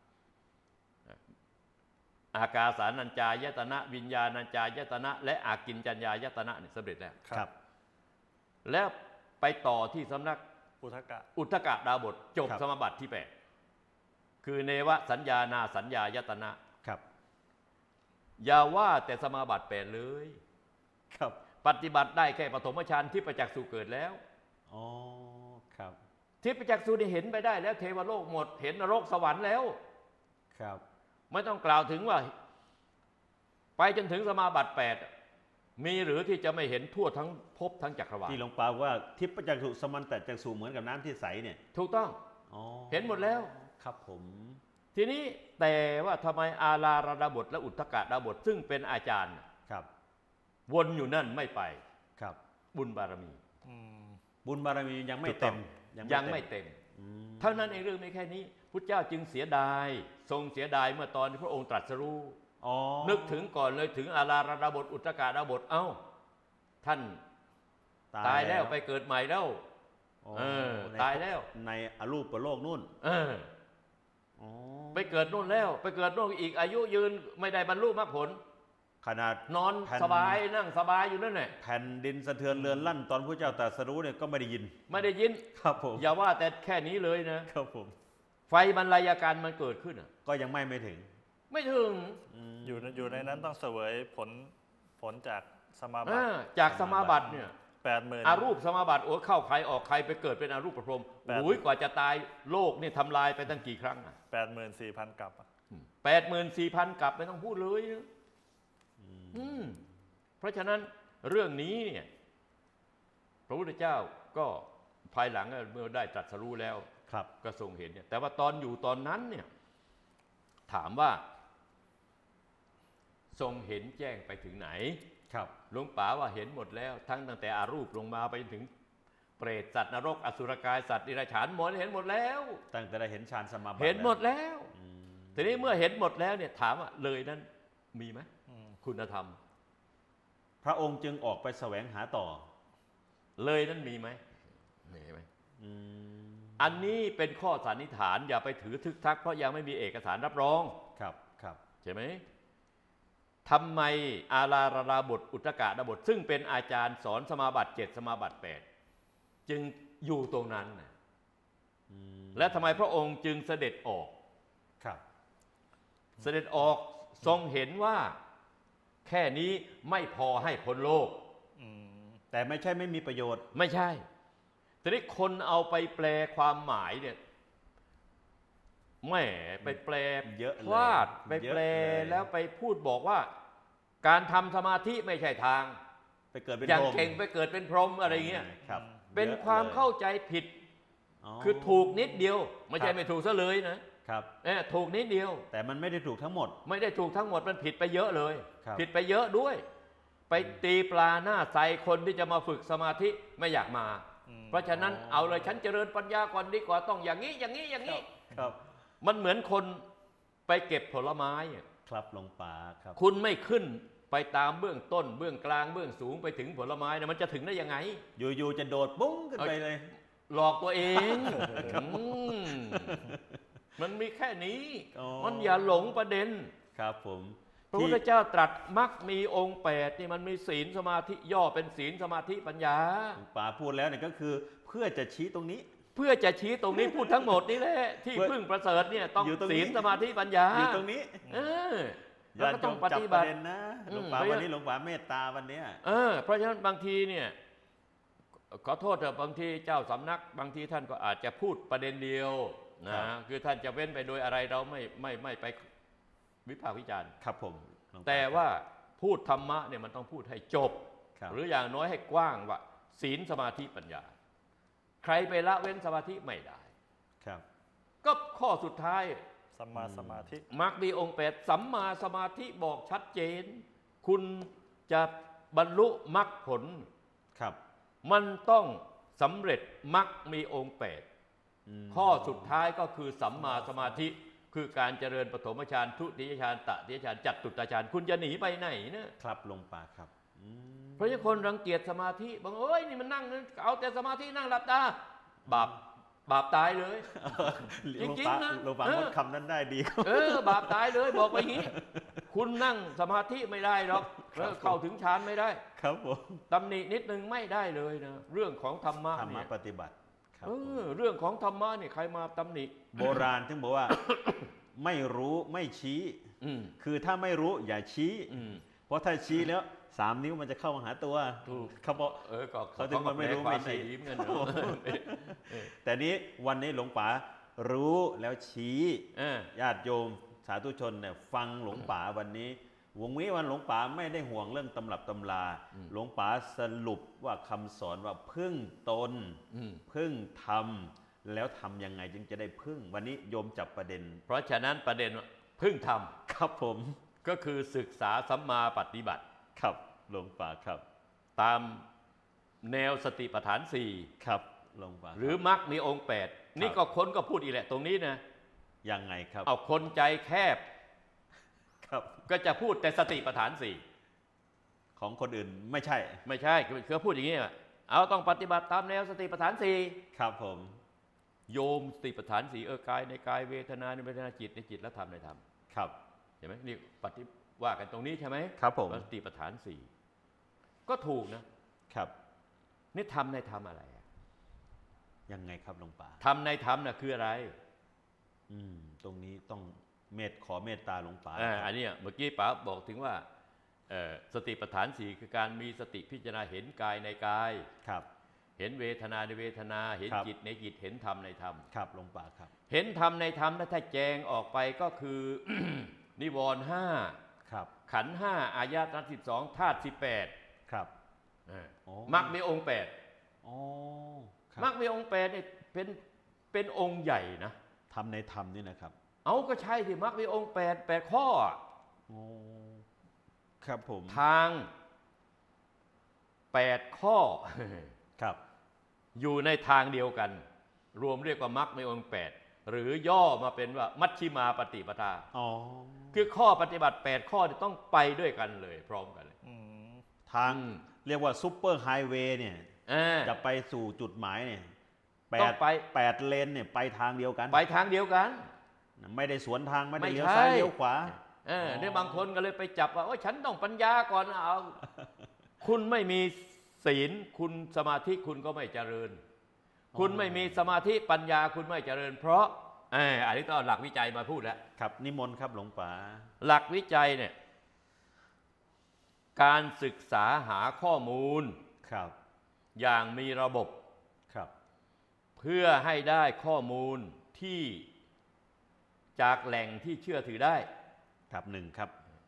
อากาสานัญจายตนะวิญญาณัญจายตนะ และอากินจัญญายตนะเนี่ยสำเร็จแล้วครับแล้วไปต่อที่สำนักอุทกะอุทธกดาบทจบครับสมาบัติที่แปดคือเนวสัญญานาสัญญายตนะครับอย่าว่าแต่สมาบัติแปดเลยครับปฏิบัติได้แค่ปฐมฌานที่ประจักษ์สุเกิดแล้วอ๋อ ครับที่ประจักษ์สุนี่เห็นไปได้แล้วเทวโลกหมดเห็นนรกสวรรค์แล้วครับไม่ต้องกล่าวถึงว่า ไปจนถึงสมาบัติแปดมีหรือที่จะไม่เห็นทั่วทั้งภพทั้งจักรวาลที่หลวงป่าว่าทิพจักษุสมันตจักษุเหมือนกับน้ำที่ใสเนี่ยถูกต้องอ๋อเห็นหมดแล้วครับผมทีนี้แต่ว่าทำไมอาราระดาบทและอุทธกดาบทซึ่งเป็นอาจารย์ครับวนอยู่นั่นไม่ไปครับบุญบารมีอืมบุญบารมียังไม่ถูกต้เต็องมยังไม่เต็มอืมเท่านั้นเองเรื่องมีแค่นี้พุทธเจ้าจึงเสียดายทรงเสียดายเมื่อตอนที่พระองค์ตรัสรู้อ๋อนึกถึงก่อนเลยถึงอาราระดาบทอุทธกดาบทเอ้า ท่านตายแล้วไปเกิดใหม่แล้วอ๋อเออในตายแล้วในอรูปโลกนู่นเอออ๋อไปเกิดนู่นแล้ว ไปเกิดนู่นอีกอายุยืนไม่ได้บรรลุมรรคผลขนาดนอนแผ่นสบายนั่งสบายอยู่นั่นแหละแผ่นดินสะเทือนเรือนลั่นตอนพระเจ้าตรัสรู้เนี่ยก็ไม่ได้ยินไม่ได้ยินครับผมอย่าว่าแต่แค่นี้เลยนะครับผมไฟบรรลัยการมันเกิดขึ้นอะก็ยังไม่ไม่ถึงไม่ถึงอยู่ในอยู่ในนั้นต้องเสวยผลผลจากสมาบัติอ่าจากสมาบัติเนี่ยแปดหมื่นอารูปสมาบัติโอ้เข้าใครออกใครไปเกิดเป็นอารูปประพรหมแปดโอ้ยกว่าจะตายโลกนี่ทำลายไปตั้งกี่ครั้งอะแปดหมื่นสี่พันกับอะแปดหมื่นสี่พันกลับไม่ต้องพูดเลยนะอืมเพราะฉะนั้นเรื่องนี้เนี่ยพระพุทธเจ้าก็ภายหลังเมื่อได้ตรัสรู้แล้วครับก็ทรงเห็นเนี่ยแต่ว่าตอนอยู่ตอนนั้นเนี่ยถามว่า ทรงเห็นแจ้งไปถึงไหนครับหลวงป๋าว่าเห็นหมดแล้ว ทั้งตั้งแต่อารูปลงมาไปถึงเปรตสัตว์นรกอสุรกายสัตว์ดิรัจฉานหมดเห็นหมดแล้วตั้งแต่ได้เห็นฌานสมาบัติเห็นหมดแล้วแล้วอืมทีนี้เมื่อเห็นหมดแล้วเนี่ยถามว่าเลยนั้นมีไหมอืมคุณธรรมพระองค์จึงออกไปแสวงหาต่อเลยนั้นมีไหมมีไหมอืมอันนี้เป็นข้อสันนิษฐานอย่าไปถือทึกทักเพราะยังไม่มีเอกสารรับรองครับครับใช่ไหมทำไมอาราราราบทอุตกะดาบท ซึ่งเป็นอาจารย์สอนสมาบัติเจ็ดสมาบัติแปดจึงอยู่ตรงนั้นนะอืมและทำไมพระองค์จึงเสด็จออกครับเสด็จออกทรงเห็นว่าแค่นี้ไม่พอให้พ้นโลกอืมแต่ไม่ใช่ไม่มีประโยชน์ไม่ใช่ทีนี้คนเอาไปแปลความหมายเนี่ยแหม่ไปแปลเยอะเลยพลาดไปเยอะแปลเลยแล้วไปพูดบอกว่า การทำสมาธิไม่ใช่ทางไปเกิดเป็นอย่างพรหมเก่งไปเกิดเป็นพรหมอะไรเงี้ยครับเป็นยอะความลยเข้าใจผิดอ๋อคือถูกนิดเดียว ไม่คใช่รับไม่ถูกซะเลยนะครับ เออถูกนิดเดียวแต่มันไม่ได้ถูกทั้งหมดไม่ได้ถูกทั้งหมดมันผิดไปเยอะเลยครับผิดไปเยอะด้วย ไปตีปลาหน้าใสคนที่จะมาฝึกสมาธิไม่อยากมาอืมเพราะฉะนั้นเอาเลยฉันเจริญปัญญาก่อนดีกว่าต้องอย่างนี้อย่างนี้อย่างนี้ครับมันเหมือนคนไปเก็บผลไม้อะครับหลวงป๋าครับคุณไม่ขึ้นไปตามเบื้องต้น เบื้องกลางเบื้องสูงไปถึงผลไม้นะมันจะถึงได้ยังไงอยู่ๆจะโดดปุ้งขึ้นไปเลยหลอกตัวเองอืมมันมีแค่นี้อ๋อมันอย่าหลงประเด็นครับผมพระพุทธเจ้าตรัสมักมีองค์แปดนี่มันมีศีลสมาธิย่อเป็นศีลสมาธิปัญญาหลวงป๋าพูดแล้วเนี่ยก็คือเพื่อจะชี้ตรงนี้เพื่อจะชี้ตรงนี้พูดทั้งหมดนี่แหละที่เพื่อพึ่งประเสริฐเนี่ยต้องอยู่ตรงนี้ศีลสมาธิปัญญาอยู่ตรงนี้เออแล้วก็ต้องปจับฏิปบัระติเด็นนะอืมหลวงป๋าเพราะวันนี้หลวงป๋าเมตตาวันเนี้ยเออเพราะฉะนั้นบางทีเนี่ยขอโทษเถอะบางทีเจ้าสำนัก บางทีท่านก็อาจจะพูดประเด็นเดียวนะคือท่านจะเว้นไปโดยอะไรเราไม่ไม่ไม่ไปวิพากษ์วิจารณ์ครับผมหลวงป๋แต่ว่าพูดธรรมะเนี่ยมันต้องพูดให้จบครับหรืออย่างน้อยให้กว้างว่า ศีลสมาธิปัญญา ใครไปละเว้นสมาธิไม่ได้ครับก็ข้อสุดท้ายสัมมาสมาธิมรรคมีองค์แปดสัมมาสมาธิบอกชัดเจน คุณจะบรรลุมรรคผลครับมันต้องสำเร็จมรรคมีองค์แปดมข้อสุดท้ายก็คือสัมมาสมาธิ คือการเจริญปฐมฌานทุติยฌานตติยฌานจัตุตฌานคุณจะหนีไปไหนเนี่ยครับหลวงป๋าครับอืมเพราะฉะนั้นคนรังเกียจสมาธิบางเอ้ยนี่มันนั่งเอาแต่สมาธินั่งหลับตาบาปบาปตายเลยหลวงจริงป๋าๆนะหลวงป๋าเอองดคำนั้นได้ดีครับเออบาปตายเลยบอกไปอย่างนี้ คุณนั่งสมาธิไม่ได้หรอกเออเข้าถึงฌานไม่ได้ครับผมตำหนินิดนึงไม่ได้เลยนะเรื่องของธรรมะธรรมะเนี่ยปฏิบัติครับเอผมอเรื่องของธรรมะเนี่ยใครมาตำหนิโบราณถึงบอกว่า ไม่รู้ไม่ชี้อืมคือถ้าไม่รู้อย่าชี้อืมเพราะถ้าชี้แล้วสามนิ้วมันจะเข้ามาหาตัวถูกเขาบอกเออก็เขาถึงมันไม่รู้ควาไม่ชี้ดีเหมือนกันเนอะแต่นี้วันนี้หลวงป๋ารู้แล้วชี้เออญาติโยมสาธุชนเนี่ยฟังหลวงป๋าวันนี้วงนี้วันหลวงป๋าไม่ได้ห่วงเรื่องตำรับตำรา หลวงป๋าสรุปว่าคำสอนว่าพึ่งตนอืมพึ่งธรรมแล้วทำยังไงจึงจะได้พึ่ง วันนี้โยมจับประเด็นเพราะฉะนั้นประเด็นว่าพึ่งทครับผมำก็คือศึกษาสัมมาปฏิบัติครับหลวงป๋าครับตามแนวสติปัฏฐานสี่ครับหลวงป๋าหรือมรรคมีองค์แปดนี่ก็คนก็พูดอีกแหละตรงนี้นะยังไงครับเอาคนใจแคบครับก็จะพูดแต่สติปัฏฐานสี่ของคนอื่นไม่ใช่ไม่ใช่คือเขาพูดอย่างนี้อะเอาต้องปฏิบัติตามแนวสติปัฏฐานสี่ครับผมโยมสติปัฏฐานสี่เออกายในกายเวทนาในเวทนาจิตในจิตและธรรมในธรรมครับเห็นไหมนี่ปฏิว่ากันตรงนี้ใช่ไหมครับผมสติปัฏฐานสี่ก็ถูกนะครับ นี่ทำในธรรมอะไรอะยังไงครับหลวงป่าทำในธรรมน่ะคืออะไรอืมตรงนี้ต้องเมตขอเมตตาหลวงป่าอ่าอันเนี้ยเมื่อกี้ป๋าบอกถึงว่าเอ่อสติปัฏฐานสี่คือการมีสติพิจารณาเห็นกายในกายครับเห็นเวทนาในเวทนา เห็นครับจิตในจิตเห็นธรรมในธรรมครับหลวงป่าครับเห็นธรรมในธรรมถ้าแจงออกไปก็คือ นิวรณ์ห้าครับขันธ์ห้าอายตนะสิบสองธาตุสิบแปดครับ อ๋อมรรคมีองค์แปดอ๋อครับมรรคมีองค์แปดเนี่ยเป็นเป็นองค์ใหญ่นะทำในธรรมนี่นะครับเอาก็ใช่ที่มรรคมีองค์แปดแปดข้ออะอ๋อครับผมทางแปดข้อครับอยู่ในทางเดียวกัน รวมเรียกว่ามรรคมีองค์แปดหรือย่อมาเป็นว่ามัชฌิมาปฏิปทาอ๋อคือข้อปฏิบัติแปดข้อที่ต้องไปด้วยกันเลยพร้อมกันเลยอืมทางอืมเรียกว่าซุปเปอร์ไฮเวย์เนี่ยอ่าจะไปสู่จุดหมายเนี่ยแปต้อดงไปแปดเลนเนี่ยไปทางเดียวกันไปทางเดียวกันไม่ได้สวนทางไม่ได้ไม่เลี้ยวใช่ซ้ายเลี้ยวขวาเออเนี่ยบางคนก็เลยไปจับว่าโอ้ยฉันต้องปัญญาก่อนเอา คุณไม่มีศีลคุณสมาธิคุณก็ไม่เจริญ คุณไม่มีสมาธิปัญญาคุณไม่เจริญ เพราะเอออันนี้ต้องเอาหลักวิจัยมาพูดแล้วครับนิมนต์ครับหลวงป๋าหลักวิจัยเนี่ยการศึกษาหาข้อมูลครับอย่างมีระบบครับเพื่อให้ได้ข้อมูลที่จากแหล่งที่เชื่อถือได้ครับหนึ่งครับ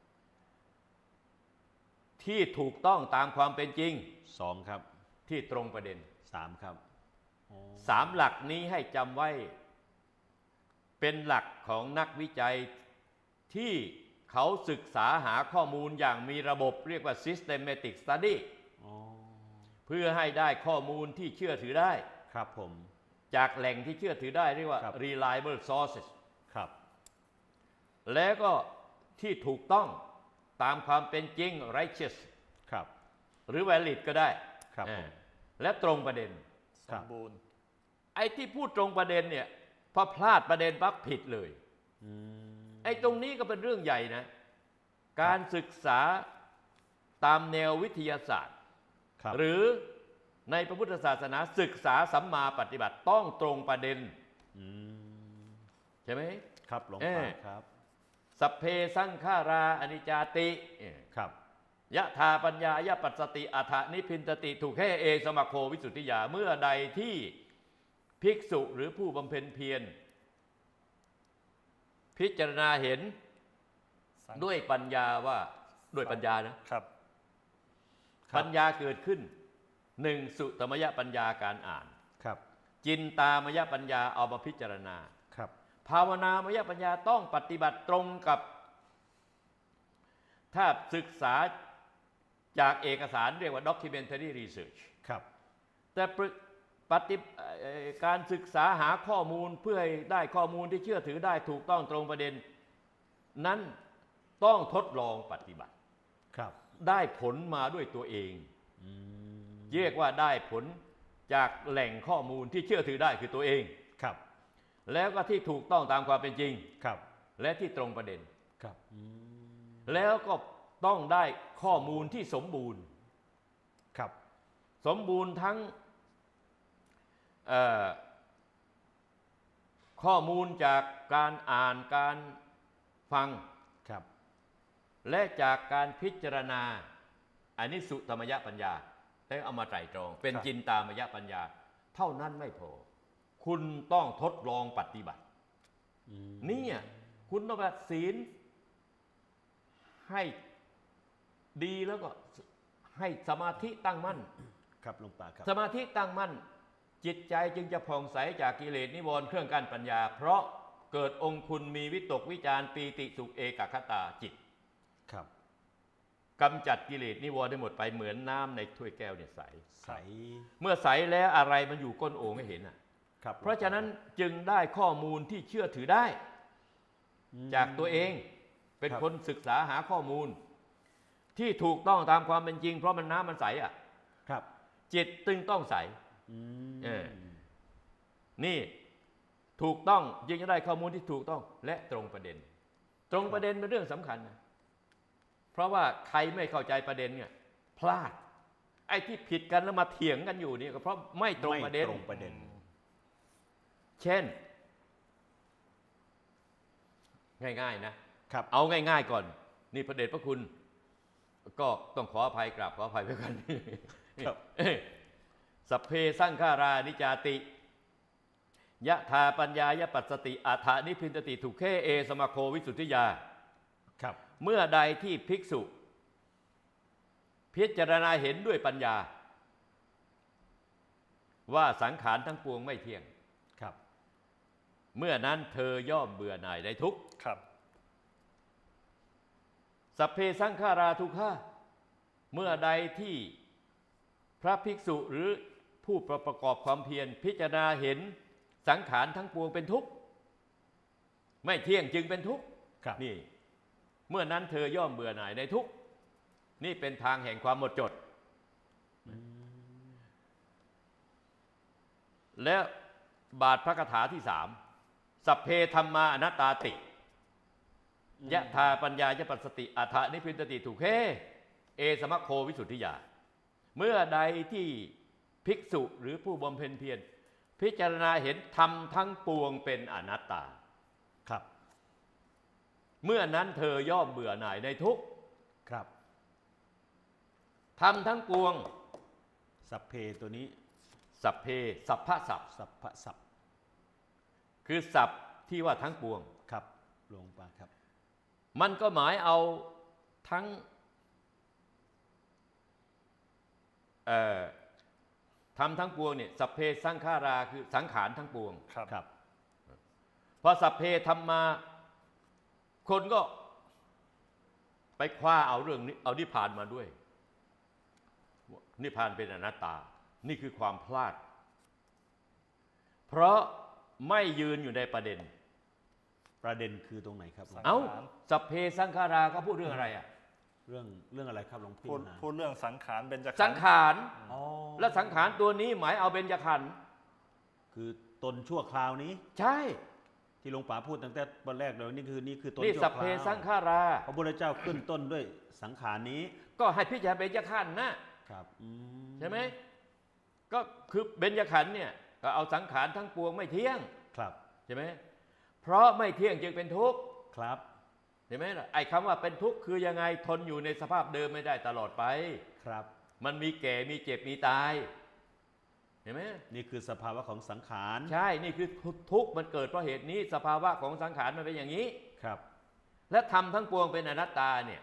ที่ถูกต้องตามความเป็นจริงสองครับที่ตรงประเด็นสามครับอ๋อสามหลักนี้ให้จำไว้เป็นหลักของนักวิจัยที่เขาศึกษาหาข้อมูลอย่างมีระบบเรียกว่า systematic study อ๋อเพื่อให้ได้ข้อมูลที่เชื่อถือได้ครับผมจากแหล่งที่เชื่อถือได้เรียกว่าครับ reliable sources ครับแล้วก็ที่ถูกต้องตามความเป็นจริง righteous ครับหรือ valid ก็ได้ครับอ่าผมและตรงประเด็นสมบูรณ์ไอ้ที่พูดตรงประเด็นเนี่ยพอพลาดประเด็นปั๊บผิดเลยอืมไอ้ตรงนี้ก็เป็นเรื่องใหญ่นะ การศึกษาตามแนววิทยาศาสตร์ครับหรือในพระพุทธศาสนาศึกษาสัมมาปฏิบัติต้องตรงประเด็นอืมใช่ไหมครับหลวงเอ่ป๋าอครับสัพเพสังขาราอนิจจาติเอ่อครับยะธาปัญญายะปัสสติอัฏฐนิพินตติถูกแค่เอสมโควิสุทธิยาเมื่อใดที่ภิกษุหรือผู้บำเพ็ญเพียรพิจารณาเห็นสังด้วยปัญญาว่าด้วยปัญญานะครับครับปัญญาเกิดขึ้นหนึ่งสุตมยปัญญาการอ่านครับจินตามยปัญญาเอามาพิจารณาครับภาวนามยปัญญาต้องปฏิบัติตรงกับ ถ้าศึกษาจากเอกสารเรียกว่า documentary research ครับแต่ปฏิปฏิเอ่อการศึกษาหาข้อมูลเพื่อให้ได้ข้อมูลที่เชื่อถือได้ถูกต้องตรงประเด็น นั้นต้องทดลองปฏิบัติครับได้ผลมาด้วยตัวเองอืมเรียกว่าได้ผลจากแหล่งข้อมูลที่เชื่อถือได้คือตัวเองครับแล้วก็ที่ถูกต้องตามความเป็นจริงครับและที่ตรงประเด็นครับอืมแล้วก็ต้องได้ข้อมูลที่สมบูรณ์ครับสมบูรณ์ทั้งเอ่อข้อมูลจากการอ่านการฟังครับและจากการพิจารณาอันนี้สุตมยปัญญาแล้วเอามาไตร่ตรอง เป็นครับจินตามยปัญญา เท่านั้นไม่พอ คุณต้องทดลองปฏิบัติอืมเนี่ยคุณต้องแบบศีลให้ดีแล้วก็ให้สมาธิตั้งมั่นครับหลวงป๋าครับสมาธิตั้งมั่น จิตใจจึงจะผ่องใสจากกิเลสนิวรณ์เครื่องกั้นปัญญา เพราะเกิดองค์คุณมีวิตกวิจารปีติสุขเอกคตาจิตครับกำจัดกิเลสนิวรณ์ได้หมดไปเหมือนน้ำในถ้วยแก้วเนี่ยใสใสเมื่อใสแล้วอะไรมันอยู่ก้นโอ่งให้เห็นอ่ะครับเพราะฉะนั้นจึงได้ข้อมูลที่เชื่อถือได้อืมจากตัวเองเป็นครับคนศึกษาหาข้อมูล ที่ถูกต้องตามความเป็นจริง เพราะมันน้ำมันใสอ่ะครับจิตตึงต้องใสอืมเออ นี่ถูกต้องจึงจะได้ข้อมูลที่ถูกต้องและตรงประเด็น ตรงประเด็นเป็นเรื่องสำคัญนะเพราะว่าใครไม่เข้าใจประเด็นเนี่ยพลาดไอ้ที่ผิดกันแล้วมาเถียงกันอยู่นี่ก็เพราะไม่ตรงประเด็นไม่ตรงประเด็นเช่นง่ายๆนะครับ เอาง่ายๆก่อนนี่พระเดชพระคุณก็ต้องขออภัยกราบขออภัยไว้ก่อนครับสัพเพสังขารานิจาติยะธาปัญญายปัสสติอาถานิพินตติถูกเคเอสมาโควิสุทธิยาครับเมื่อใดที่ภิกษุ พิจารณาเห็นด้วยปัญญา ว่าสังขารทั้งปวงไม่เที่ยงครับเมื่อนั้นเธอย่อมเบื่อหน่ายในทุกข์ครับสัพเพสังขาราทุกขาเมื่อใดที่พระภิกษุหรือผู้ประกอบความเพียรพิจารณาเห็นสังขารทั้งปวงเป็นทุกข์ไม่เที่ยงจึงเป็นทุกข์ครับนี่เมื่อนั้นเธอย่อมเบื่อหน่ายในทุกข์นี่เป็นทางแห่งความหมดจด และบาทพระคาถาที่สามสัพเพธัมมาอนัตตาติยะธาปัญญายปัสสติอัฏฐนิพินตติถูกเคเอสมะโควิสุทธิยาเมื่อใดที่ภิกษุหรือผู้บำเพ็ญเพียรพิจารณาเห็นธรรมทั้งปวงเป็นอนัตตาครับเมื่อนั้นเธอย่อมเบื่อหน่ายในทุกข์ครับธรรมทั้งปวงสัพเพตัวนี้สัพเพสัพพะสัพสัพพะสัพคือสัพที่ว่าทั้งปวงครับลงไปครับมันก็หมายเอาทั้งเอ่อทำทั้งปวงเนี่ยสัพเพสังขาราคือสังขารทั้งปวงครับครับพอสัพเพธรรมา คนก็ไปคว้าเอาเรื่องนี้เอานิพพานมาด้วย นิพพานเป็นอนัตตา นี่คือความพลาด เพราะไม่ยืนอยู่ในประเด็นประเด็นคือตรงไหนครับหลวงเอ้าสัพเพสังขาราเขาพูดเรื่องอะไรอ่ะเรื่องเรื่องอะไรครับหลวงพี่พูดนะพูดเรื่องสังขารเป็นจักรสังขารอ๋อและสังขารตัวนี้หมายเอาเบญจขันธ์คือตนชั่วคราวนี้ใช่ที่หลวงป๋าพูดตั้งแต่ตอนแรกเลยนี่คือนี่คือตนนี่ชั่วสัพคเพราวสังขาราพระพุทธเจ้าขึ้นต้นด้วยสังขารนี้ก็ให้พิจารณาเบญจขันธ์นะครับอืใช่ไหมก็คือเบญจขันธ์เนี่ยก็เอาสังขารทั้งปวงไม่เที่ยงครับใช่ไหมเพราะไม่เที่ยงจึงเป็นทุกข์ครับเห็นไหมล่ะไอ้คำว่าเป็นทุกข์คือยังไงทนอยู่ในสภาพเดิมไม่ได้ตลอดไปครับมันมีแก่มีเจ็บมีตายเห็นไหมนี่คือสภาวะของสังขารใช่นี่คือทุกข์มันเกิดเพราะเหตุนี้สภาวะของสังขารมันเป็นอย่างนี้ครับและธรรมทั้งปวงเป็นอนัตตาเนี่ย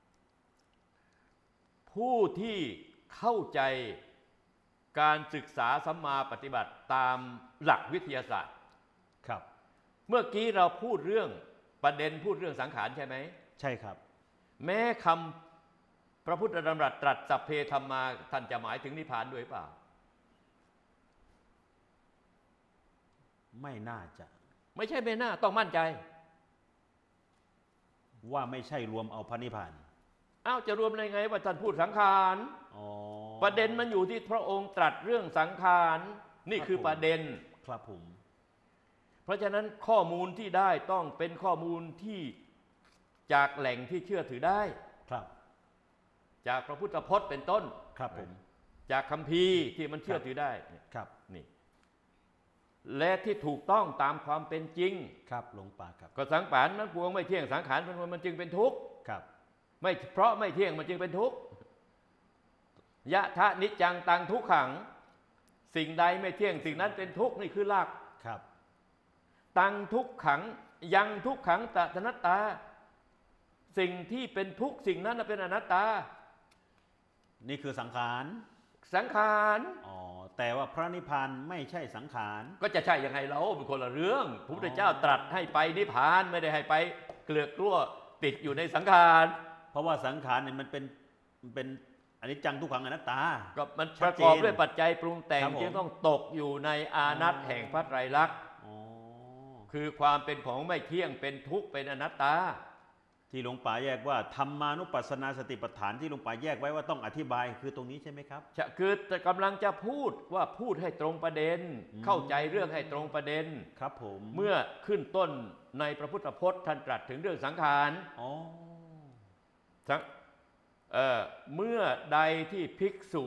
ผู้ที่เข้าใจการศึกษาสัมมาปฏิบัติตามหลักวิทยาศาสตร์ครับเมื่อกี้เราพูดเรื่องประเด็นพูดเรื่องสังขารใช่ไหมใช่ครับแม้คำพระพุทธดำรัสตรัสสัพเพธัมมาท่านจะหมายถึงนิพพานด้วยเปล่าไม่น่าจะไม่ใช่ไม่น่าต้องมั่นใจว่าไม่ใช่รวมเอาพระนิพพานอ้าวจะรวมได้ไงว่าท่านพูดสังขารอ๋อประเด็นมันอยู่ที่พระองค์ตรัสเรื่องสังขารนี่คือประเด็นครับผมเพราะฉะนั้นข้อมูลที่ได้ต้องเป็นข้อมูลที่จากแหล่งที่เชื่อถือได้ครับจากพระพุทธพจน์เป็นต้นครับผมจากคัมภีร์ที่มันเชื่อถือได้เนี่ยครับนี่และที่ถูกต้องตามความเป็นจริงครับหลวงป่าครับก็สังขารนั้นพวงไม่เที่ยงสังขารเป็นมันจึงเป็นทุกข์ครับไม่เพราะไม่เที่ยงมันจึงเป็นทุกข์ยะทะนิจจังตังทุกขัง สิ่งใดไม่เที่ยงสิ่งนั้นเป็นทุกข์นี่คือหลักครับตังทุกขังยังทุกขังตะนัตตา สิ่งที่เป็นทุกข์สิ่งนั้นเป็นอนัตตานี่คือสังขารสังขารอ๋อ แต่ว่าพระนิพพานไม่ใช่สังขารก็จะใช่ยังไงเราเป็นคนละเรื่องพระพุทธเจ้าตรัสให้ไปนิพพานไม่ได้ให้ไปเกลือกกลั้วติดอยู่ในสังขารเพราะว่าสังขารเนี่ยมันเป็นมันเป็นอนิจจังทุกขังอนัตตาก็มันชัปดระเจนกอบด้วยปัจจัยปรุงแต่งครับผมจึงต้องตกอยู่ในอานัตอ๋อแห่งพระไตรลักษณ์อ๋อคือความเป็นของไม่เที่ยงเป็นทุกข์เป็นอนัตตาที่หลวงป่าแยกว่าธรรมานุปัสสนาสติปัฏฐานที่หลวงป่าแยกไว้ว่าต้องอธิบายคือตรงนี้ใช่ไหมครับจะคือแต่กำลังจะพูดว่าพูดให้ตรงประเด็นอืมเข้าใจเรื่องให้ตรงประเด็นครับผมเมื่อขึ้นต้นในพระพุทธพจน์ท่านตรัสถึงเรื่องสังขารอ๋อสังเอ่อเมื่อใดที่ภิกษุ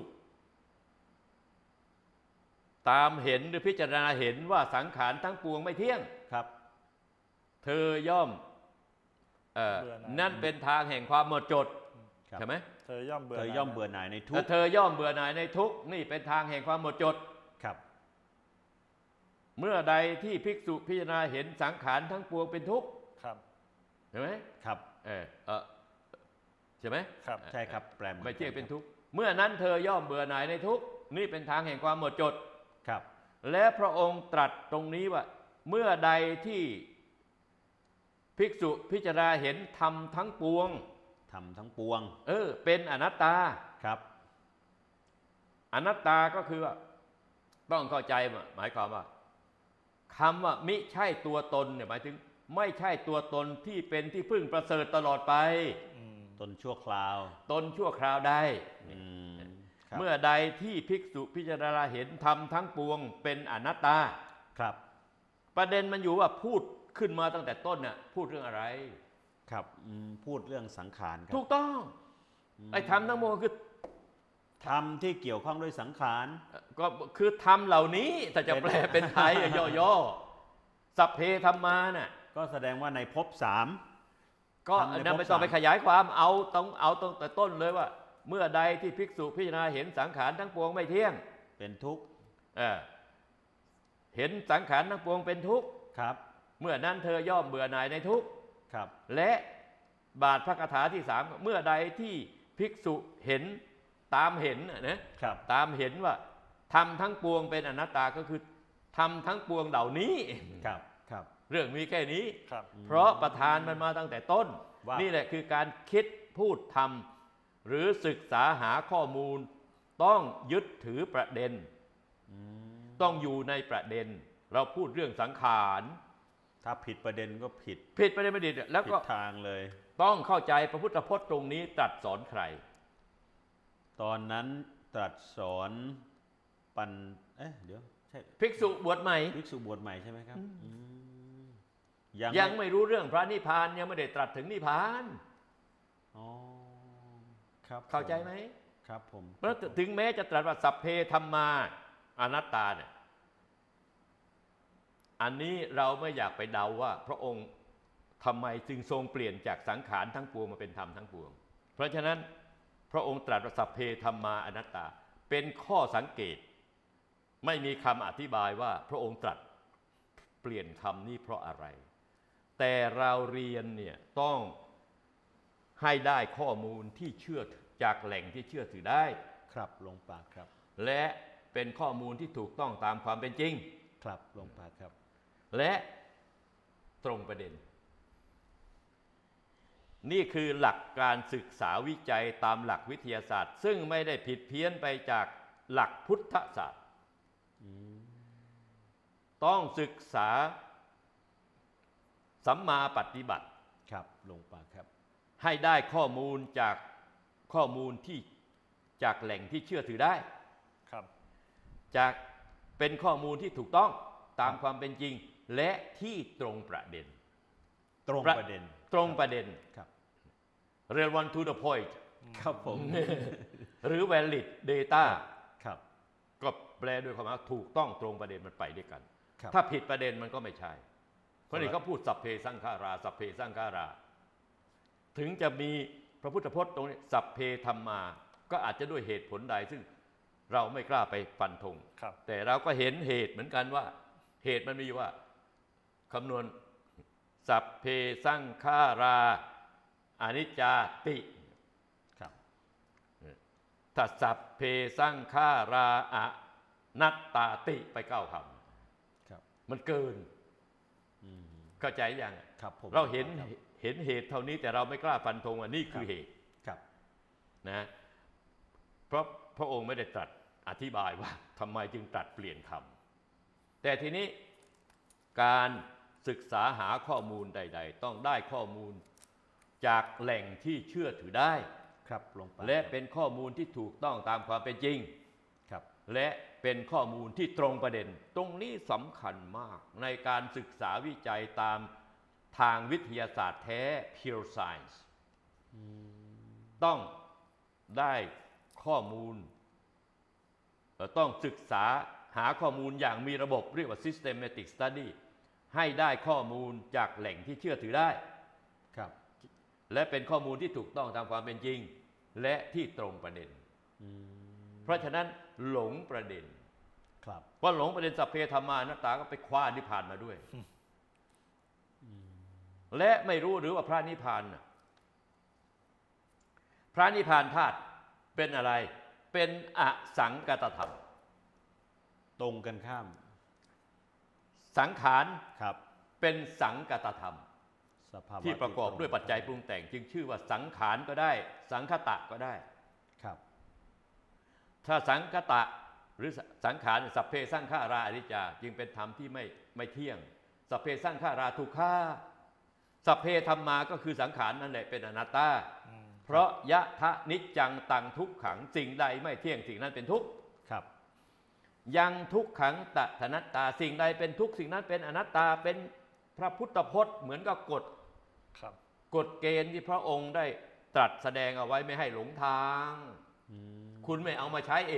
ตามเห็นหรือพิจารณาเห็นว่าสังขารทั้งปวงไม่เที่ยงครับเธอย่อมเอ่อเบื่อหน่ายนั่นเป็นทางแห่งความหมดจดครับใช่ไหมเธอย่อมเบื่อเธอย่อมเบื่อหน่ายในทุกแต่ข์เธอย่อมเบื่อหน่ายในทุกข์นี่เป็นทางแห่งความหมดจดครับเมื่อใดที่ภิกษุพิจารณาเห็นสังขารทั้งปวงเป็นทุกข์ครับใช่ไหมครับเออเออใช่ไหมครับใช่ครับแปลหอนไม่เที่ยงกัเป็นทุกข์เมื่อนั้นเธอย่อมเบื่อหน่ายในทุกข์นี่เป็นทางแห่งความหมดจดครับและพระองค์ตรัสตรงนี้ว่า เมื่อใดที่ภิกษุพิจารณาเห็นธรรมทั้งปวงทำทั้งปวงเออเป็นอนัตตาครับอนัตตาก็คือว่าต้องเข้าใจหมายความว่าคำว่ามิใช่ตัวตนเนี่ยหมายถึงไม่ใช่ตัวตนที่เป็นที่พึ่งประเสริฐตลอดไปอืมตนชั่วคราวตนชั่วคราวได้อืมครับเมื่อใดที่ภิกษุพิจารณาเห็นธรรมทั้งปวงเป็นอนัตตาครับประเด็นมันอยู่ว่าพูดขึ้นมาตั้งแต่ต้นน่ะพูดเรื่องอะไรครับอืมพูดเรื่องสังขารครัถูกต้องไอ้ธรรมทั้งปวงคือธรรมที่เกี่ยวข้องด้วยสังขารก็คือธรรมเหล่านี้ถ้าจะแปลเป็นไทยย่อๆสัพเพธรรมาน่ะก็แสดงว่าในภพสามก็ทำในนั่นภพไม่ต้องสามไปขยายความเอาต้องเอาตั้งแต่ต้นเลยว่า เมื่อใดที่ภิกษุพิจารณาเห็นสังขารทั้งปวงไม่เที่ยงเป็นทุกข์เออเห็นสังขารทั้งปวงเป็นทุกข์ครับเมื่อนั้นเธอย่อมเบื่อหน่ายในทุกข์ครับและบาทพระคาถาที่สามเมื่อใดที่ภิกษุเห็นตามเห็นน่ะนะครับ ตามเห็นว่าธรรมทั้งปวงเป็นอนัตตาก็คือธรรมทั้งปวงเหล่านี้ครับครับเรื่องมีแค่นี้ครับเพราะประธานมันมาตั้งแต่ต้นว่านี่นี่แหละคือการคิดพูดทำหรือศึกษาหาข้อมูล ต้องยึดถือประเด็นอืมต้องอยู่ในประเด็น เราพูดเรื่องสังขารถ้าผิดประเด็นก็ผิดผิดประเด็นไม่ดีแล้วผิก็ดทางเลยต้องเข้าใจพระพุทธพจน์ตรงนี้ตรัสสอนใครตอนนั้นตรัสสอนปันเอ๊ะเดี๋ยวใช่ภิกษุบวชใหม่ภิกษุบวชใหม่ใช่ไหมครับอืมยังไม่รู้เรื่องพระนิพพานยังไม่ได้ตรัสถึงนิพพานอ๋อครับเข้าใจไหมครับผมเพราะถึงแม้จะตรัสว่าสัพเพธรรมาอนัตตาเนี่ยอันนี้เราไม่อยากไปเดาว่า พระองค์ทำไมจึงทรงเปลี่ยนจากสังขารทั้งปวงมาเป็นธรรมทั้งปวง เพราะฉะนั้นพระองค์ตรัสว่าสัพเพธรรมาอนัตตา เป็นข้อสังเกต ไม่มีคำอธิบายว่าพระองค์ตรัสเปลี่ยนคำนี้เพราะอะไร แต่เราเรียนเนี่ยต้องให้ได้ข้อมูลที่เชื่อจากแหล่งที่เชื่อถือได้ครับลงปากครับและเป็นข้อมูลที่ถูกต้องตามความเป็นจริงครับลงปากครับและตรงประเด็น นี่คือหลักการศึกษาวิจัยตามหลักวิทยาศาสตร์ ซึ่งไม่ได้ผิดเพี้ยนไปจากหลักพุทธศาสตร์ต้องศึกษาสัมมาปฏิบัติครับลงปากครับให้ได้ข้อมูลจากข้อมูลที่จากแหล่งที่เชื่อถือได้ครับจากเป็นข้อมูลที่ถูกต้องตามความเป็นจริง และที่ตรงประเด็นตรงประประเด็นตรงประเด็นครับ relevant to the point ครับผมหรือ valid data ครับก็แปลด้วยความว่าถูกต้องตรงประเด็นมันไปด้วยกันครับถ้าผิดประเด็นมันก็ไม่ใช่ เพราะนี่เขาพูดสัพเพสังขาราสัพเพสังขารา ถึงจะมีพระพุทธพจน์ตรงนี้สัพเพธรรมา ก็อาจจะด้วยเหตุผลใดซึ่งเราไม่กล้าไปฟันธงครับแต่เราก็เห็นเหตุเหมือนกันว่า เหตุมันมีว่าคำนวณสัพเพสังขาราอนิจจาติครับถ้าสัพเพสังขาราอนัตตาติไปเก้าคครับำมันเกินอืมเข้าใจยังครับผมเราเห็นเห็นเหตุเท่านี้แต่เราไม่กล้าฟันธงว่านี่คือเหตุครับนะเพราะพระองค์ไม่ได้ตรัสอธิบายว่าทำไมจึงตรัสเปลี่ยนคำแต่ทีนี้การศึกษาหาข้อมูลใด ๆ ต้องได้ข้อมูลจากแหล่งที่เชื่อถือได้ครับลงปากและเป็นข้อมูลที่ถูกต้องตามความเป็นจริงครับและเป็นข้อมูลที่ตรงประเด็น ตรงนี้สำคัญมากในการศึกษาวิจัยตามทางวิทยาศาสตร์แท้ pure science ต้องได้ข้อมูลเอ่อต้องศึกษาหาข้อมูลอย่างมีระบบเรียกว่า systematic study ให้ได้ข้อมูลจากแหล่งที่เชื่อถือได้ครับและเป็นข้อมูลที่ถูกต้องตามความเป็นจริง และที่ตรงประเด็นอืมเพราะฉะนั้นหลงประเด็นครับเพราะหลงประเด็นสัพเพธรรมานัตตาก็ไปคว้านิพพานมาด้วย และไม่รู้หรือว่าพระนิพพานน่ะพระนิพพานธาตุเป็นอะไร เป็นอสังกตธรรมตรงกันข้ามสังขารครับเป็นสังกตธรรมสภาวะที่ประกอบด้วยปัจจัยปรุงแต่ง จึงชื่อว่าสังขารก็ได้ สังคตะก็ได้ครับถ้าสังคตะหรือสังขารสัพเพสังขาราอนิจจาจึงเป็นธรรมที่ไม่ไม่เที่ยง สัพเพสังขาราทุกขาสัพเพธรรมาก็คือสังขารนั่นแหละเป็นอนัตตา เพราะยะทะนิจจังตังทุกขังสิ่งใดไม่เที่ยงสิ่งนั้นเป็นทุกข์ครับยังทุกขังตถนัตตาสิ่งใดเป็นทุกข์สิ่งนั้นเป็นอนัตตาเป็นพระพุทธพจน์เหมือนกับกฎครับกฎเกณฑ์ที่พระองค์ได้ตรัสแสดงเอาไว้ไม่ให้หลงทางอืมคุณไม่เอามาใช้เอง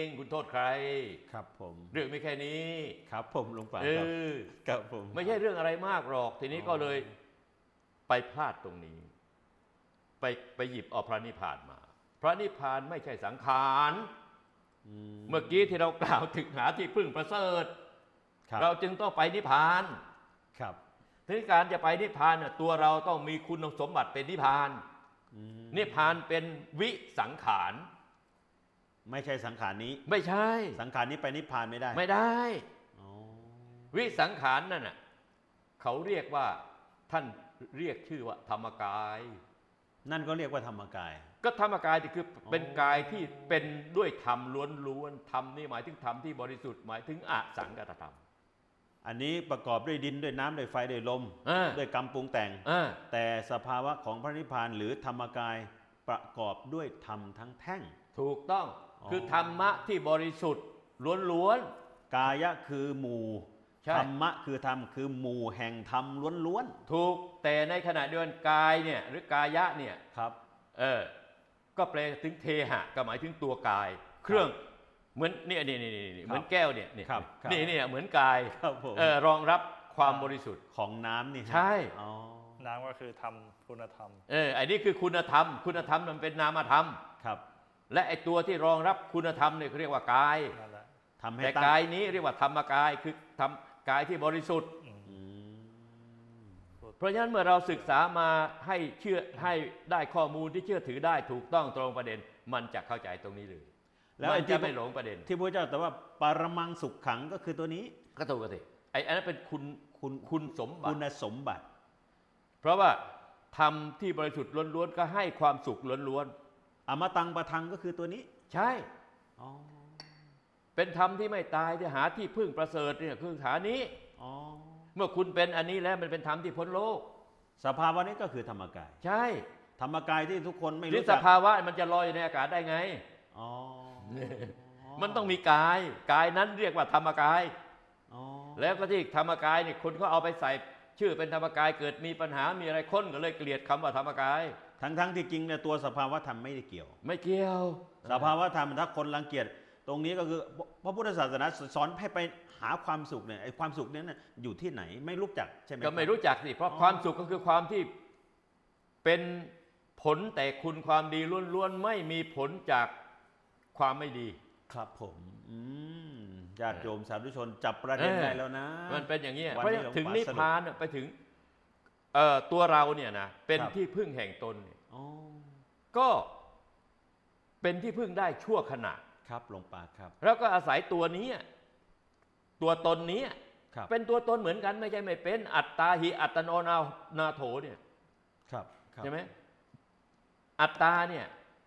คุณโทษใครครับผมเรื่องไม่แค่นี้ครับผมหลวงป่าเอครับอครับผมไม่ใช่เรื่องอะไรมากหรอก ทีนี้ก็เลยไปพลาดตรงนี้ ไปไปหยิบเอาพระนิพพานมา พระนิพพานไม่ใช่สังขารอืมเมื่อกี้ที่เรากล่าวถึงหาที่พึ่งประเสริฐครับเราจึงต้องไปนิพพานครับทีนี้การจะไปนิพพานน่ะตัวเราต้องมีคุณสมบัติเป็นนิพพานอืมนิพพานเป็นวิสังขารไม่ใช่สังขารนี้ไม่ใช่สังขารนี้ไปนิพพานไม่ได้ไม่ได้อ๋อวิสังขารนั่นน่ะเขาเรียกว่าท่านเรียกชื่อว่าธรรมกายนั่นก็เรียกว่าธรรมกายก็ธรรมกายที่คือเป็นอ๋อกายที่เป็นด้วยธรรมล้วนๆธรรมนี่หมายถึงธรรมที่บริสุทธิ์หมายถึงอสังกตธรรมอันนี้ประกอบด้วยดินด้วยน้ำด้วยไฟด้วยลมอ่าด้วยกรรมปรุงแต่งอ่าแต่สภาวะของพระนิพพานหรือธรรมกายประกอบด้วยธรรมทั้งแท่งถูกต้องอ๋อคือธรรมะที่บริสุทธิ์ล้วนกายะคือหมู่ใช่ธรรมะคือธรรมคือหมู่แห่งธรรมล้วนๆถูกแต่ในขณะเดียวกันกายเนี่ยหรือกายะเนี่ยๆครับเออก็แปลถึงเทหะก็หมายถึงตัวกาย เครื่องเหมือนนี่นี่นี่นี่เหมือนแก้วเนี่ยนี่ครับครับนี่นี่เหมือนกายครับผมเออรองรับความบริสุทธิ์ของน้ำนี่ฮะใช่อ๋อน้ำก็คือทำคุณธรรมเออไอ้นี่คือคุณธรรม คุณธรรมมันเป็นนามธรรมครับและไอ้ตัวที่รองรับคุณธรรมเนี่ยเขาเรียกว่ากายนั่นแหละทำให้แต่ตั้งกายนี้เรียกว่าธรรมกายคือทำกายที่บริสุทธิ์อืมเพราะฉะนั้นเมื่อเราศึกษามาให้เชื่อให้ได้ข้อมูลที่เชื่อถือได้ถูกต้องตรงประเด็น มันจะเข้าใจตรงนี้เลยแล้วมัไอ้นที่จะไม่หลงประเด็นที่พระเจ้าแต่ว่าปรมังสุขขังก็คือตัวนี้ก็ถูกกันสิไอ้อันนั้นเป็นคุณคุณคุณสมบัคุติณสมบัติเพราะว่าธรรมที่บริสุทธิ์ล้วนๆก็ให้ความสุขล้วนอมตังประทังก็คือตัวนี้ๆใช่อ๋อเป็นธรรมที่ไม่ตายที่หาที่พึ่งประเสริฐเนี่ยคือฐานนี้อ๋อเมื่อคุณเป็นอันนี้แล้วมันเป็นธรรมที่พ้นโลกสภาวะนี้ก็คือธรรมกายใช่ธรรมกายที่ทุกคนไม่หรือรู้สจักภาวะมันจะลอยอยู่ในอากาศได้ไงอ๋อมันต้องมีกาย กายนั้นเรียกว่าธรรมกายอ๋อแล้วก็ที่ธรรมกายเนี่ยคนเขาเอาไปใส่ชื่อเป็นธรรมกายเกิดมีปัญหามีอะไรค้นก็เลยเกลียดคำว่าธรรมกายทั้งทั้งที่จริงเนี่ยตัวสภาวะธรรมไม่ได้เกี่ยวไม่เกี่ยวสภาวะธรรมถ้าคนรังเกียจตรงนี้ก็คือพระพุทธศาสนาสอนให้ไปหาความสุขเนี่ยไอ้ความสุขเนี่ยอยู่ที่ไหนไม่รู้จักใช่ไหมก็ไม่ครับรู้จักสิเพราะความสุขก็คือความที่เป็นผลแต่คุณความดีล้วนๆไม่มีผลจากความไม่ดีครับผมอืมญาติโยมสาธุชนจับประเด็นเออได้แล้วนะมันเป็นอย่างนี้วันเพราะนี้หลวงถึงป๋านิพสรุปพานน่ะไปถึงเอ่อตัวเราเนี่ยนะเป็นครับที่พึ่งแห่งตนเนี่ยอ๋อก็เป็นที่พึ่งได้ชั่วขณะครับหลวงป่าครับแล้วก็อาศัยตัวนี้ตัวตนนี้ครับเป็นตัวตนเหมือนกันไม่ใช่ไม่เป็นอัตตาหิอัตโนนานาโถเนี่ยครับครับใช่ไหมอัตตาเนี่ย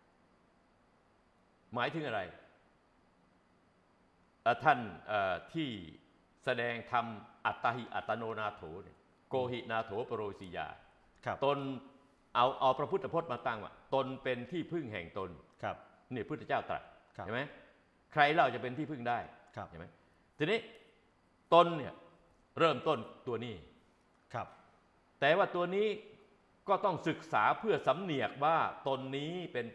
หมายถึงอะไรเอ่อท่านเอ่อที่แสดงธรรมอัตตาหิอัตโนนาโถเนี่ยโกหินาโถปโรสิยาครับตนเอาเอาพระพุทธพจน์มาตั้งว่าตนเป็นที่พึ่งแห่งตนครับนี่พุทธเจ้าตรัสครับใช่ไหมใครเล่าจะเป็นที่พึ่งได้ครับใช่ไหมทีนี้ตนเนี่ยเริ่มต้นตัวนี้ครับแต่ว่าตัวนี้ก็ต้องศึกษาเพื่อสำเนียกว่าตนนี้เป็นตน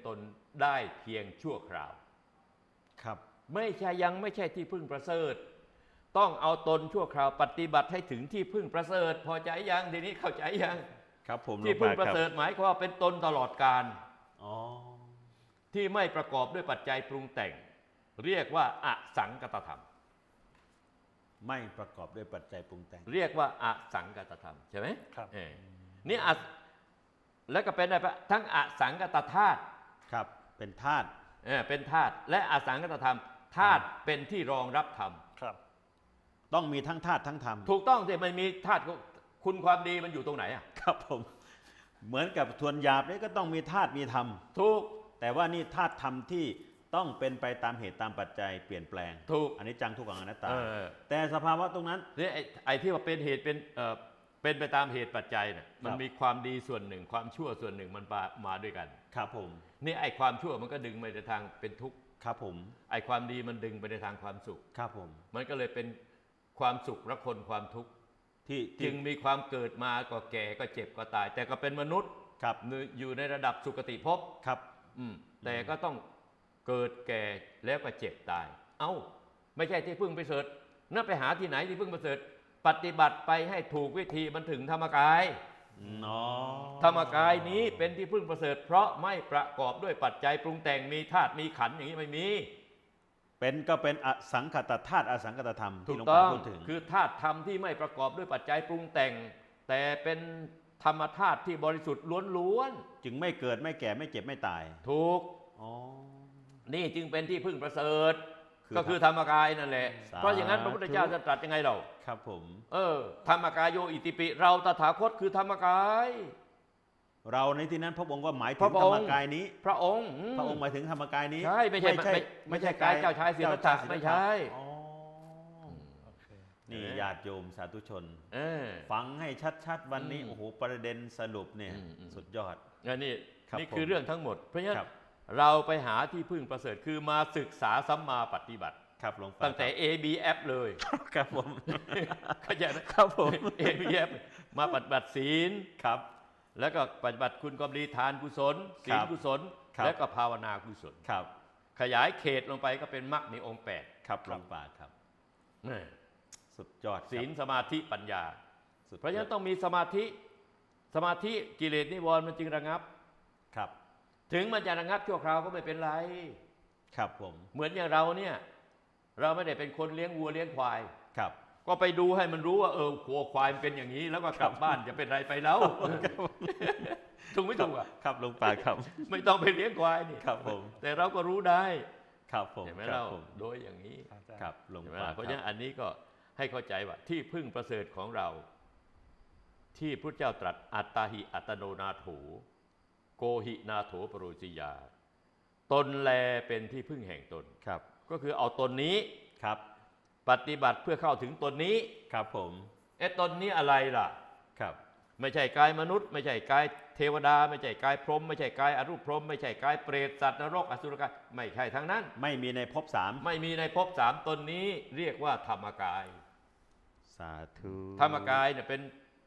ได้เพียงชั่วคราวครับไม่ใช่ยังไม่ใช่ที่พึ่งประเสริฐต้องเอาตนชั่วคราวปฏิบัติให้ถึงที่พึ่งประเสริฐพอใจยังทีนี้เข้าใจยังครับผมที่พึ่งประเสริฐหมายความว่าเป็นตนตลอดกาลอ๋อที่ไม่ประกอบด้วยปัจจัยปรุงแต่ง เรียกว่าอสังกตธรรมไม่ประกอบด้วยปัจจัยปรุงแต่งเรียกว่าอสังกตธรรมใช่ไหมครับเออนี่อแล้วก็เป็นอะไรปะทั้งอสังกตธาตุครับ เป็นธาตุเออเป็นธาตุและอสังกตธรรมธาตุเป็นที่รองรับธรรมครับต้องมีทั้งธาตุทั้งธรรมถูกต้องแต่มันมีธาตุคุณความดีมันอยู่ตรงไหนอ่ะครับผม เหมือนกับทวนหยาบนี่ก็ต้องมีธาตุมีธรรมถูกแต่ว่านี่ธาตุธรรมที่ต้องเป็นไปตามเหตุตามปัจจัยเปลี่ยนแปลงถูกอันนี้จังทุกขังอนัตตาเออแต่สภาวะตรงนั้นนี่ไอ้ไอ้ที่ว่าเป็นเหตุเป็นเอ่อเป็นไปตามเหตุปัจจัยเนี่ยมันมีความดีส่วนหนึ่งความชั่วส่วนหนึ่งมันมามาด้วยกันครับผมนี่ไอ้ความชั่วมันก็ดึงไปในทางเป็นทุกข์ครับผมไอ้ความดีมันดึงไปในทางความสุขครับผมมันก็เลยเป็นความสุขระคนความทุกข์ที่ที่จึงมีความเกิดมาก็แก่ก็เจ็บก็ตาย แต่ก็เป็นมนุษย์ครับอยู่ในระดับสุคติภพครับอืมแต่ก็ต้องเกิดแก่แล้วก็เจ็บตาย เอ้า ไม่ใช่ที่พึ่งประเสริฐนั่นไปหาที่ไหนที่พึ่งประเสริฐปฏิบัติไปให้ถูกวิธีมันถึงธรรมกายอ๋อธรรมกายนี้เป็นที่พึ่งประเสริฐ เพราะไม่ประกอบด้วยปัจจัยปรุงแต่งมีธาตุมีขันธ์อย่างนี้ไม่มีเป็นก็เป็นอสังขตธาตุอสังขตธรรมถูที่หลวงกต้พ่ออง พูดถึงคือธาตุธรรมที่ไม่ประกอบด้วยปัจจัยปรุงแต่ง แต่เป็นธรรมธาตุที่บริสุทธิ์ล้วนจึงไม่เกิดไม่แก่ไม่เจ็บไม่ตายๆถูกอ๋อนี่จึงเป็นที่พึ่งประเสริฐคือก็คือธรรมกายนั่นแหละสาธุเพราะอย่างนั้นพระพุทธเจ้าจะตรัสยังไงเราครับผมเออธรรมกายโยอิติปิ เราตถาคตคือธรรมกายเราในที่นั้นพระองค์ก็หมายถึพงระธรองค์รมกายนี้พระองค์อืมพระองค์หมายถึงธรรมกายนี้ใช่ไม่ใช่ไม่ไม่ใช่กายเจ้าชายสิทธัตถะเจ้าชายไม่ใช่อ๋อโอเคนี่เออญาติโยมสาธุชนเออฟังให้ชัดๆวันนี้อืมโอ้โหประเด็นสรุปเนี่ยอืมอืมสุดยอดอันนี้ครับนี่คือผมเรื่องทั้งหมด เพราะฉะนั้นครับเราไปหาที่พึ่งประเสริฐคือมาศึกษาสัมมาปฏิบัติครับหลวงพ่อตั้งแต่ เอ บี เอฟ เลยครับผมเข้าใจไหมครับผมเอ บี เอฟ มาปฏิบัติศีลครับแล้วก็ปฏิบัติคุณความดีทานกุศลศีคลรับกุศลครับแล้วก็ภาวนากุศลครับขยายเขตลงไปก็เป็นมรรคในองค์แปดครับหลวงพ่อครับนี่สุดยอดครับศีลสมาธิปัญญาสุดยอดเพราะฉะนั้นต้องมีสมาธิสมาธิกิเลสนิวรณ์มันจึงระงับครับถึงมันจะระงับชั่วคราวก็ไม่เป็นไรครับผมเหมือนอย่างเราเนี่ยเราไม่ได้เป็นคนเลี้ยงวัวเลี้ยงควายครับก็ไปดูให้มันรู้ว่าเออวัวควายมันเป็นอย่างนี้ แล้วก็กลับบ้านจะเป็นไรไปแล้วถูกไม่ถูกอ่ะครับหลวงพ่อครับไม่ต้องไปเลี้ยงควายนี่ครับผมแต่เราก็รู้ได้ครับผมเห็นไหมครัเราบผมโดยอย่างนี้ครับหลวงเห็นไหมพ่อล่ะเพราะคฉะรับนั้นอันนี้ก็ให้เข้าใจว่าที่พึ่งประเสริฐของเรา ที่พระเจ้าตรัสอัตตาหิอัตโนนาโถโกหินาโถปโรจิยา ตนแลเป็นที่พึ่งแห่งตนครับก็คือเอาตนนี้ครับปฏิบัติเพื่อเข้าถึงตนนี้ครับผมเอ๊ะตนนี้อะไรล่ะครับไม่ใช่กายมนุษย์ ไม่ใช่กายเทวดา ไม่ใช่กายพรหมไม่ใช่กายอรูปพรหมไม่ใช่กายเปรตสัตว์นรกอสุรกายไม่ใช่ทั้งนั้นไม่มีในภพสามไม่มีในภพสามตนนี้เรียกว่าธรรมกายสาธุธรรมกายเนี่ยเป็น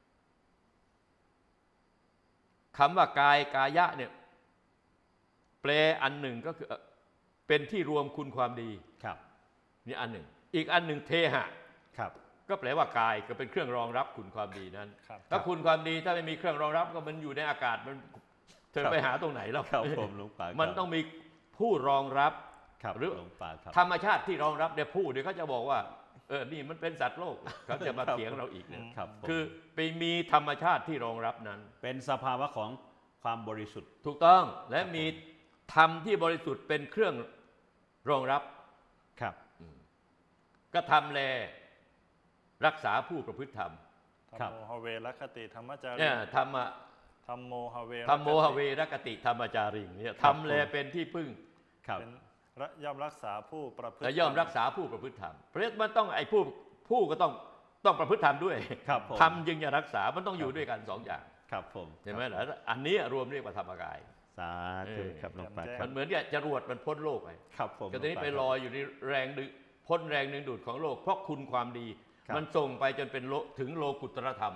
คำว่ากายกายะเนี่ยแปลอันหนึ่งก็คือเป็นที่รวมคุณความดีครับนี่อันหนึ่ง อีกอันหนึ่งเทหะครับก็แปลว่ากายก็เป็นเครื่องรองรับคุณความดีนั้นครับถ้าคุณความดีถ้าไม่มีเครื่องรองรับก็มันอยู่ในอากาศมันเธอครับไปหาตรงไหนแล้วครับผมหลวงพ่อมันต้องมีผู้รองรับครับหรือหลวงพ่อครับธรรมชาติที่รองรับเนี่ยผู้เดี๋ยวเขาจะบอกว่าเออนี่มันเป็นสัตว์โลกเขาจะมาเถียงเราอีกเนี่ยครับผมคือไปมีธรรมชาติที่รองรับนั้นเป็นสภาวะของความบริสุทธิ์ถูกต้องและมีธรรมที่บริสุทธิ์เป็นเครื่องรองรับครับก็ทำแลรักษาผู้ประพฤติธรรมธรรมโมหเวรคติธรรมจารีเนี่ยธรรมะธรรมโมหเวรธรรมโมหเวรกติธรรมจาริงเนี่ยทำแลเป็นที่พึ่งครับเป็นระย่อมรักษาผู้ประพฤติและย่อมรักษาผู้ประพฤติธรรมเพราะฉะนั้นมันต้องไอ้ผู้ผู้ก็ต้องต้องประพฤติธรรมด้วยครับผมธรรมจึงจะรักษามันต้องอยู่ด้วยกันสองอย่างครับผมเห็นไหมล่ะอันนี้รวมเรียกว่าธรรมกายสาธุครับหลวงพ่อคมัรับนเหมือนกับจรวดมันพ้นโลกไปครับผมก็ตอนนี้ไปลอยอยู่ในแรงดึงพ้นแรงดึงดูดของโลกเพราะคุณความดี มันส่งไปจนเป็นโลถึงโลกุตตรธรรม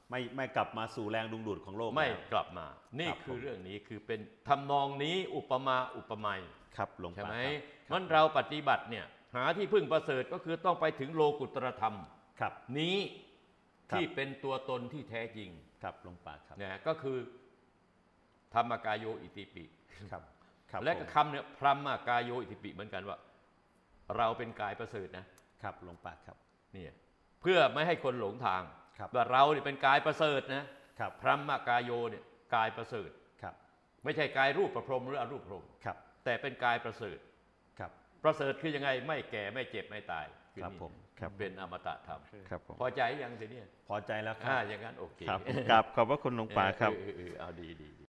ไม่ไม่กลับมาสู่แรงดึงดูดของโลกไม่แล้วกลับมา นี่ครับคือผมเรื่องนี้คือเป็นทำนองนี้อุปมาอุปไมยครับหลวงใช่ป่าไหมครับมันเราปฏิบัติเนี่ยหาที่พึ่งประเสริฐก็คือต้องไปถึงโลกุตตรธรรมครับนี้ครับที่เป็นตัวตนที่แท้จริงครับหลวงป่าครับนะก็คือธรรมกายโยอิติปิครับครับและก็ผมคำเนี่ยพรหมกายโยอิติปิเหมือนกันว่า เราเป็นกายประเสริฐนะครับหลวงป่าครับเนี่ยเพื่อไม่ให้คนหลงทางครับว่าเราเนี่ยเป็นกายประเสริฐนะครับ พรหมกายโยเนี่ยกายประเสริฐครับไม่ใช่กายรูปประพรหมหรืออรูปพรหมครับแต่เป็นกายประเสริฐครับประเสริฐคือยังไงไม่แก่ไม่เจ็บไม่ตายอครับนี่ผมครับเป็นอมตะธรรมครับผมพอใจยังสิเนี่ยพอใจแล้วครัอ่าบอย่างนั้นโอเคครับผมกราบขอบพระคุณหลวงป่าครับเออเออเออเอาดีดีดี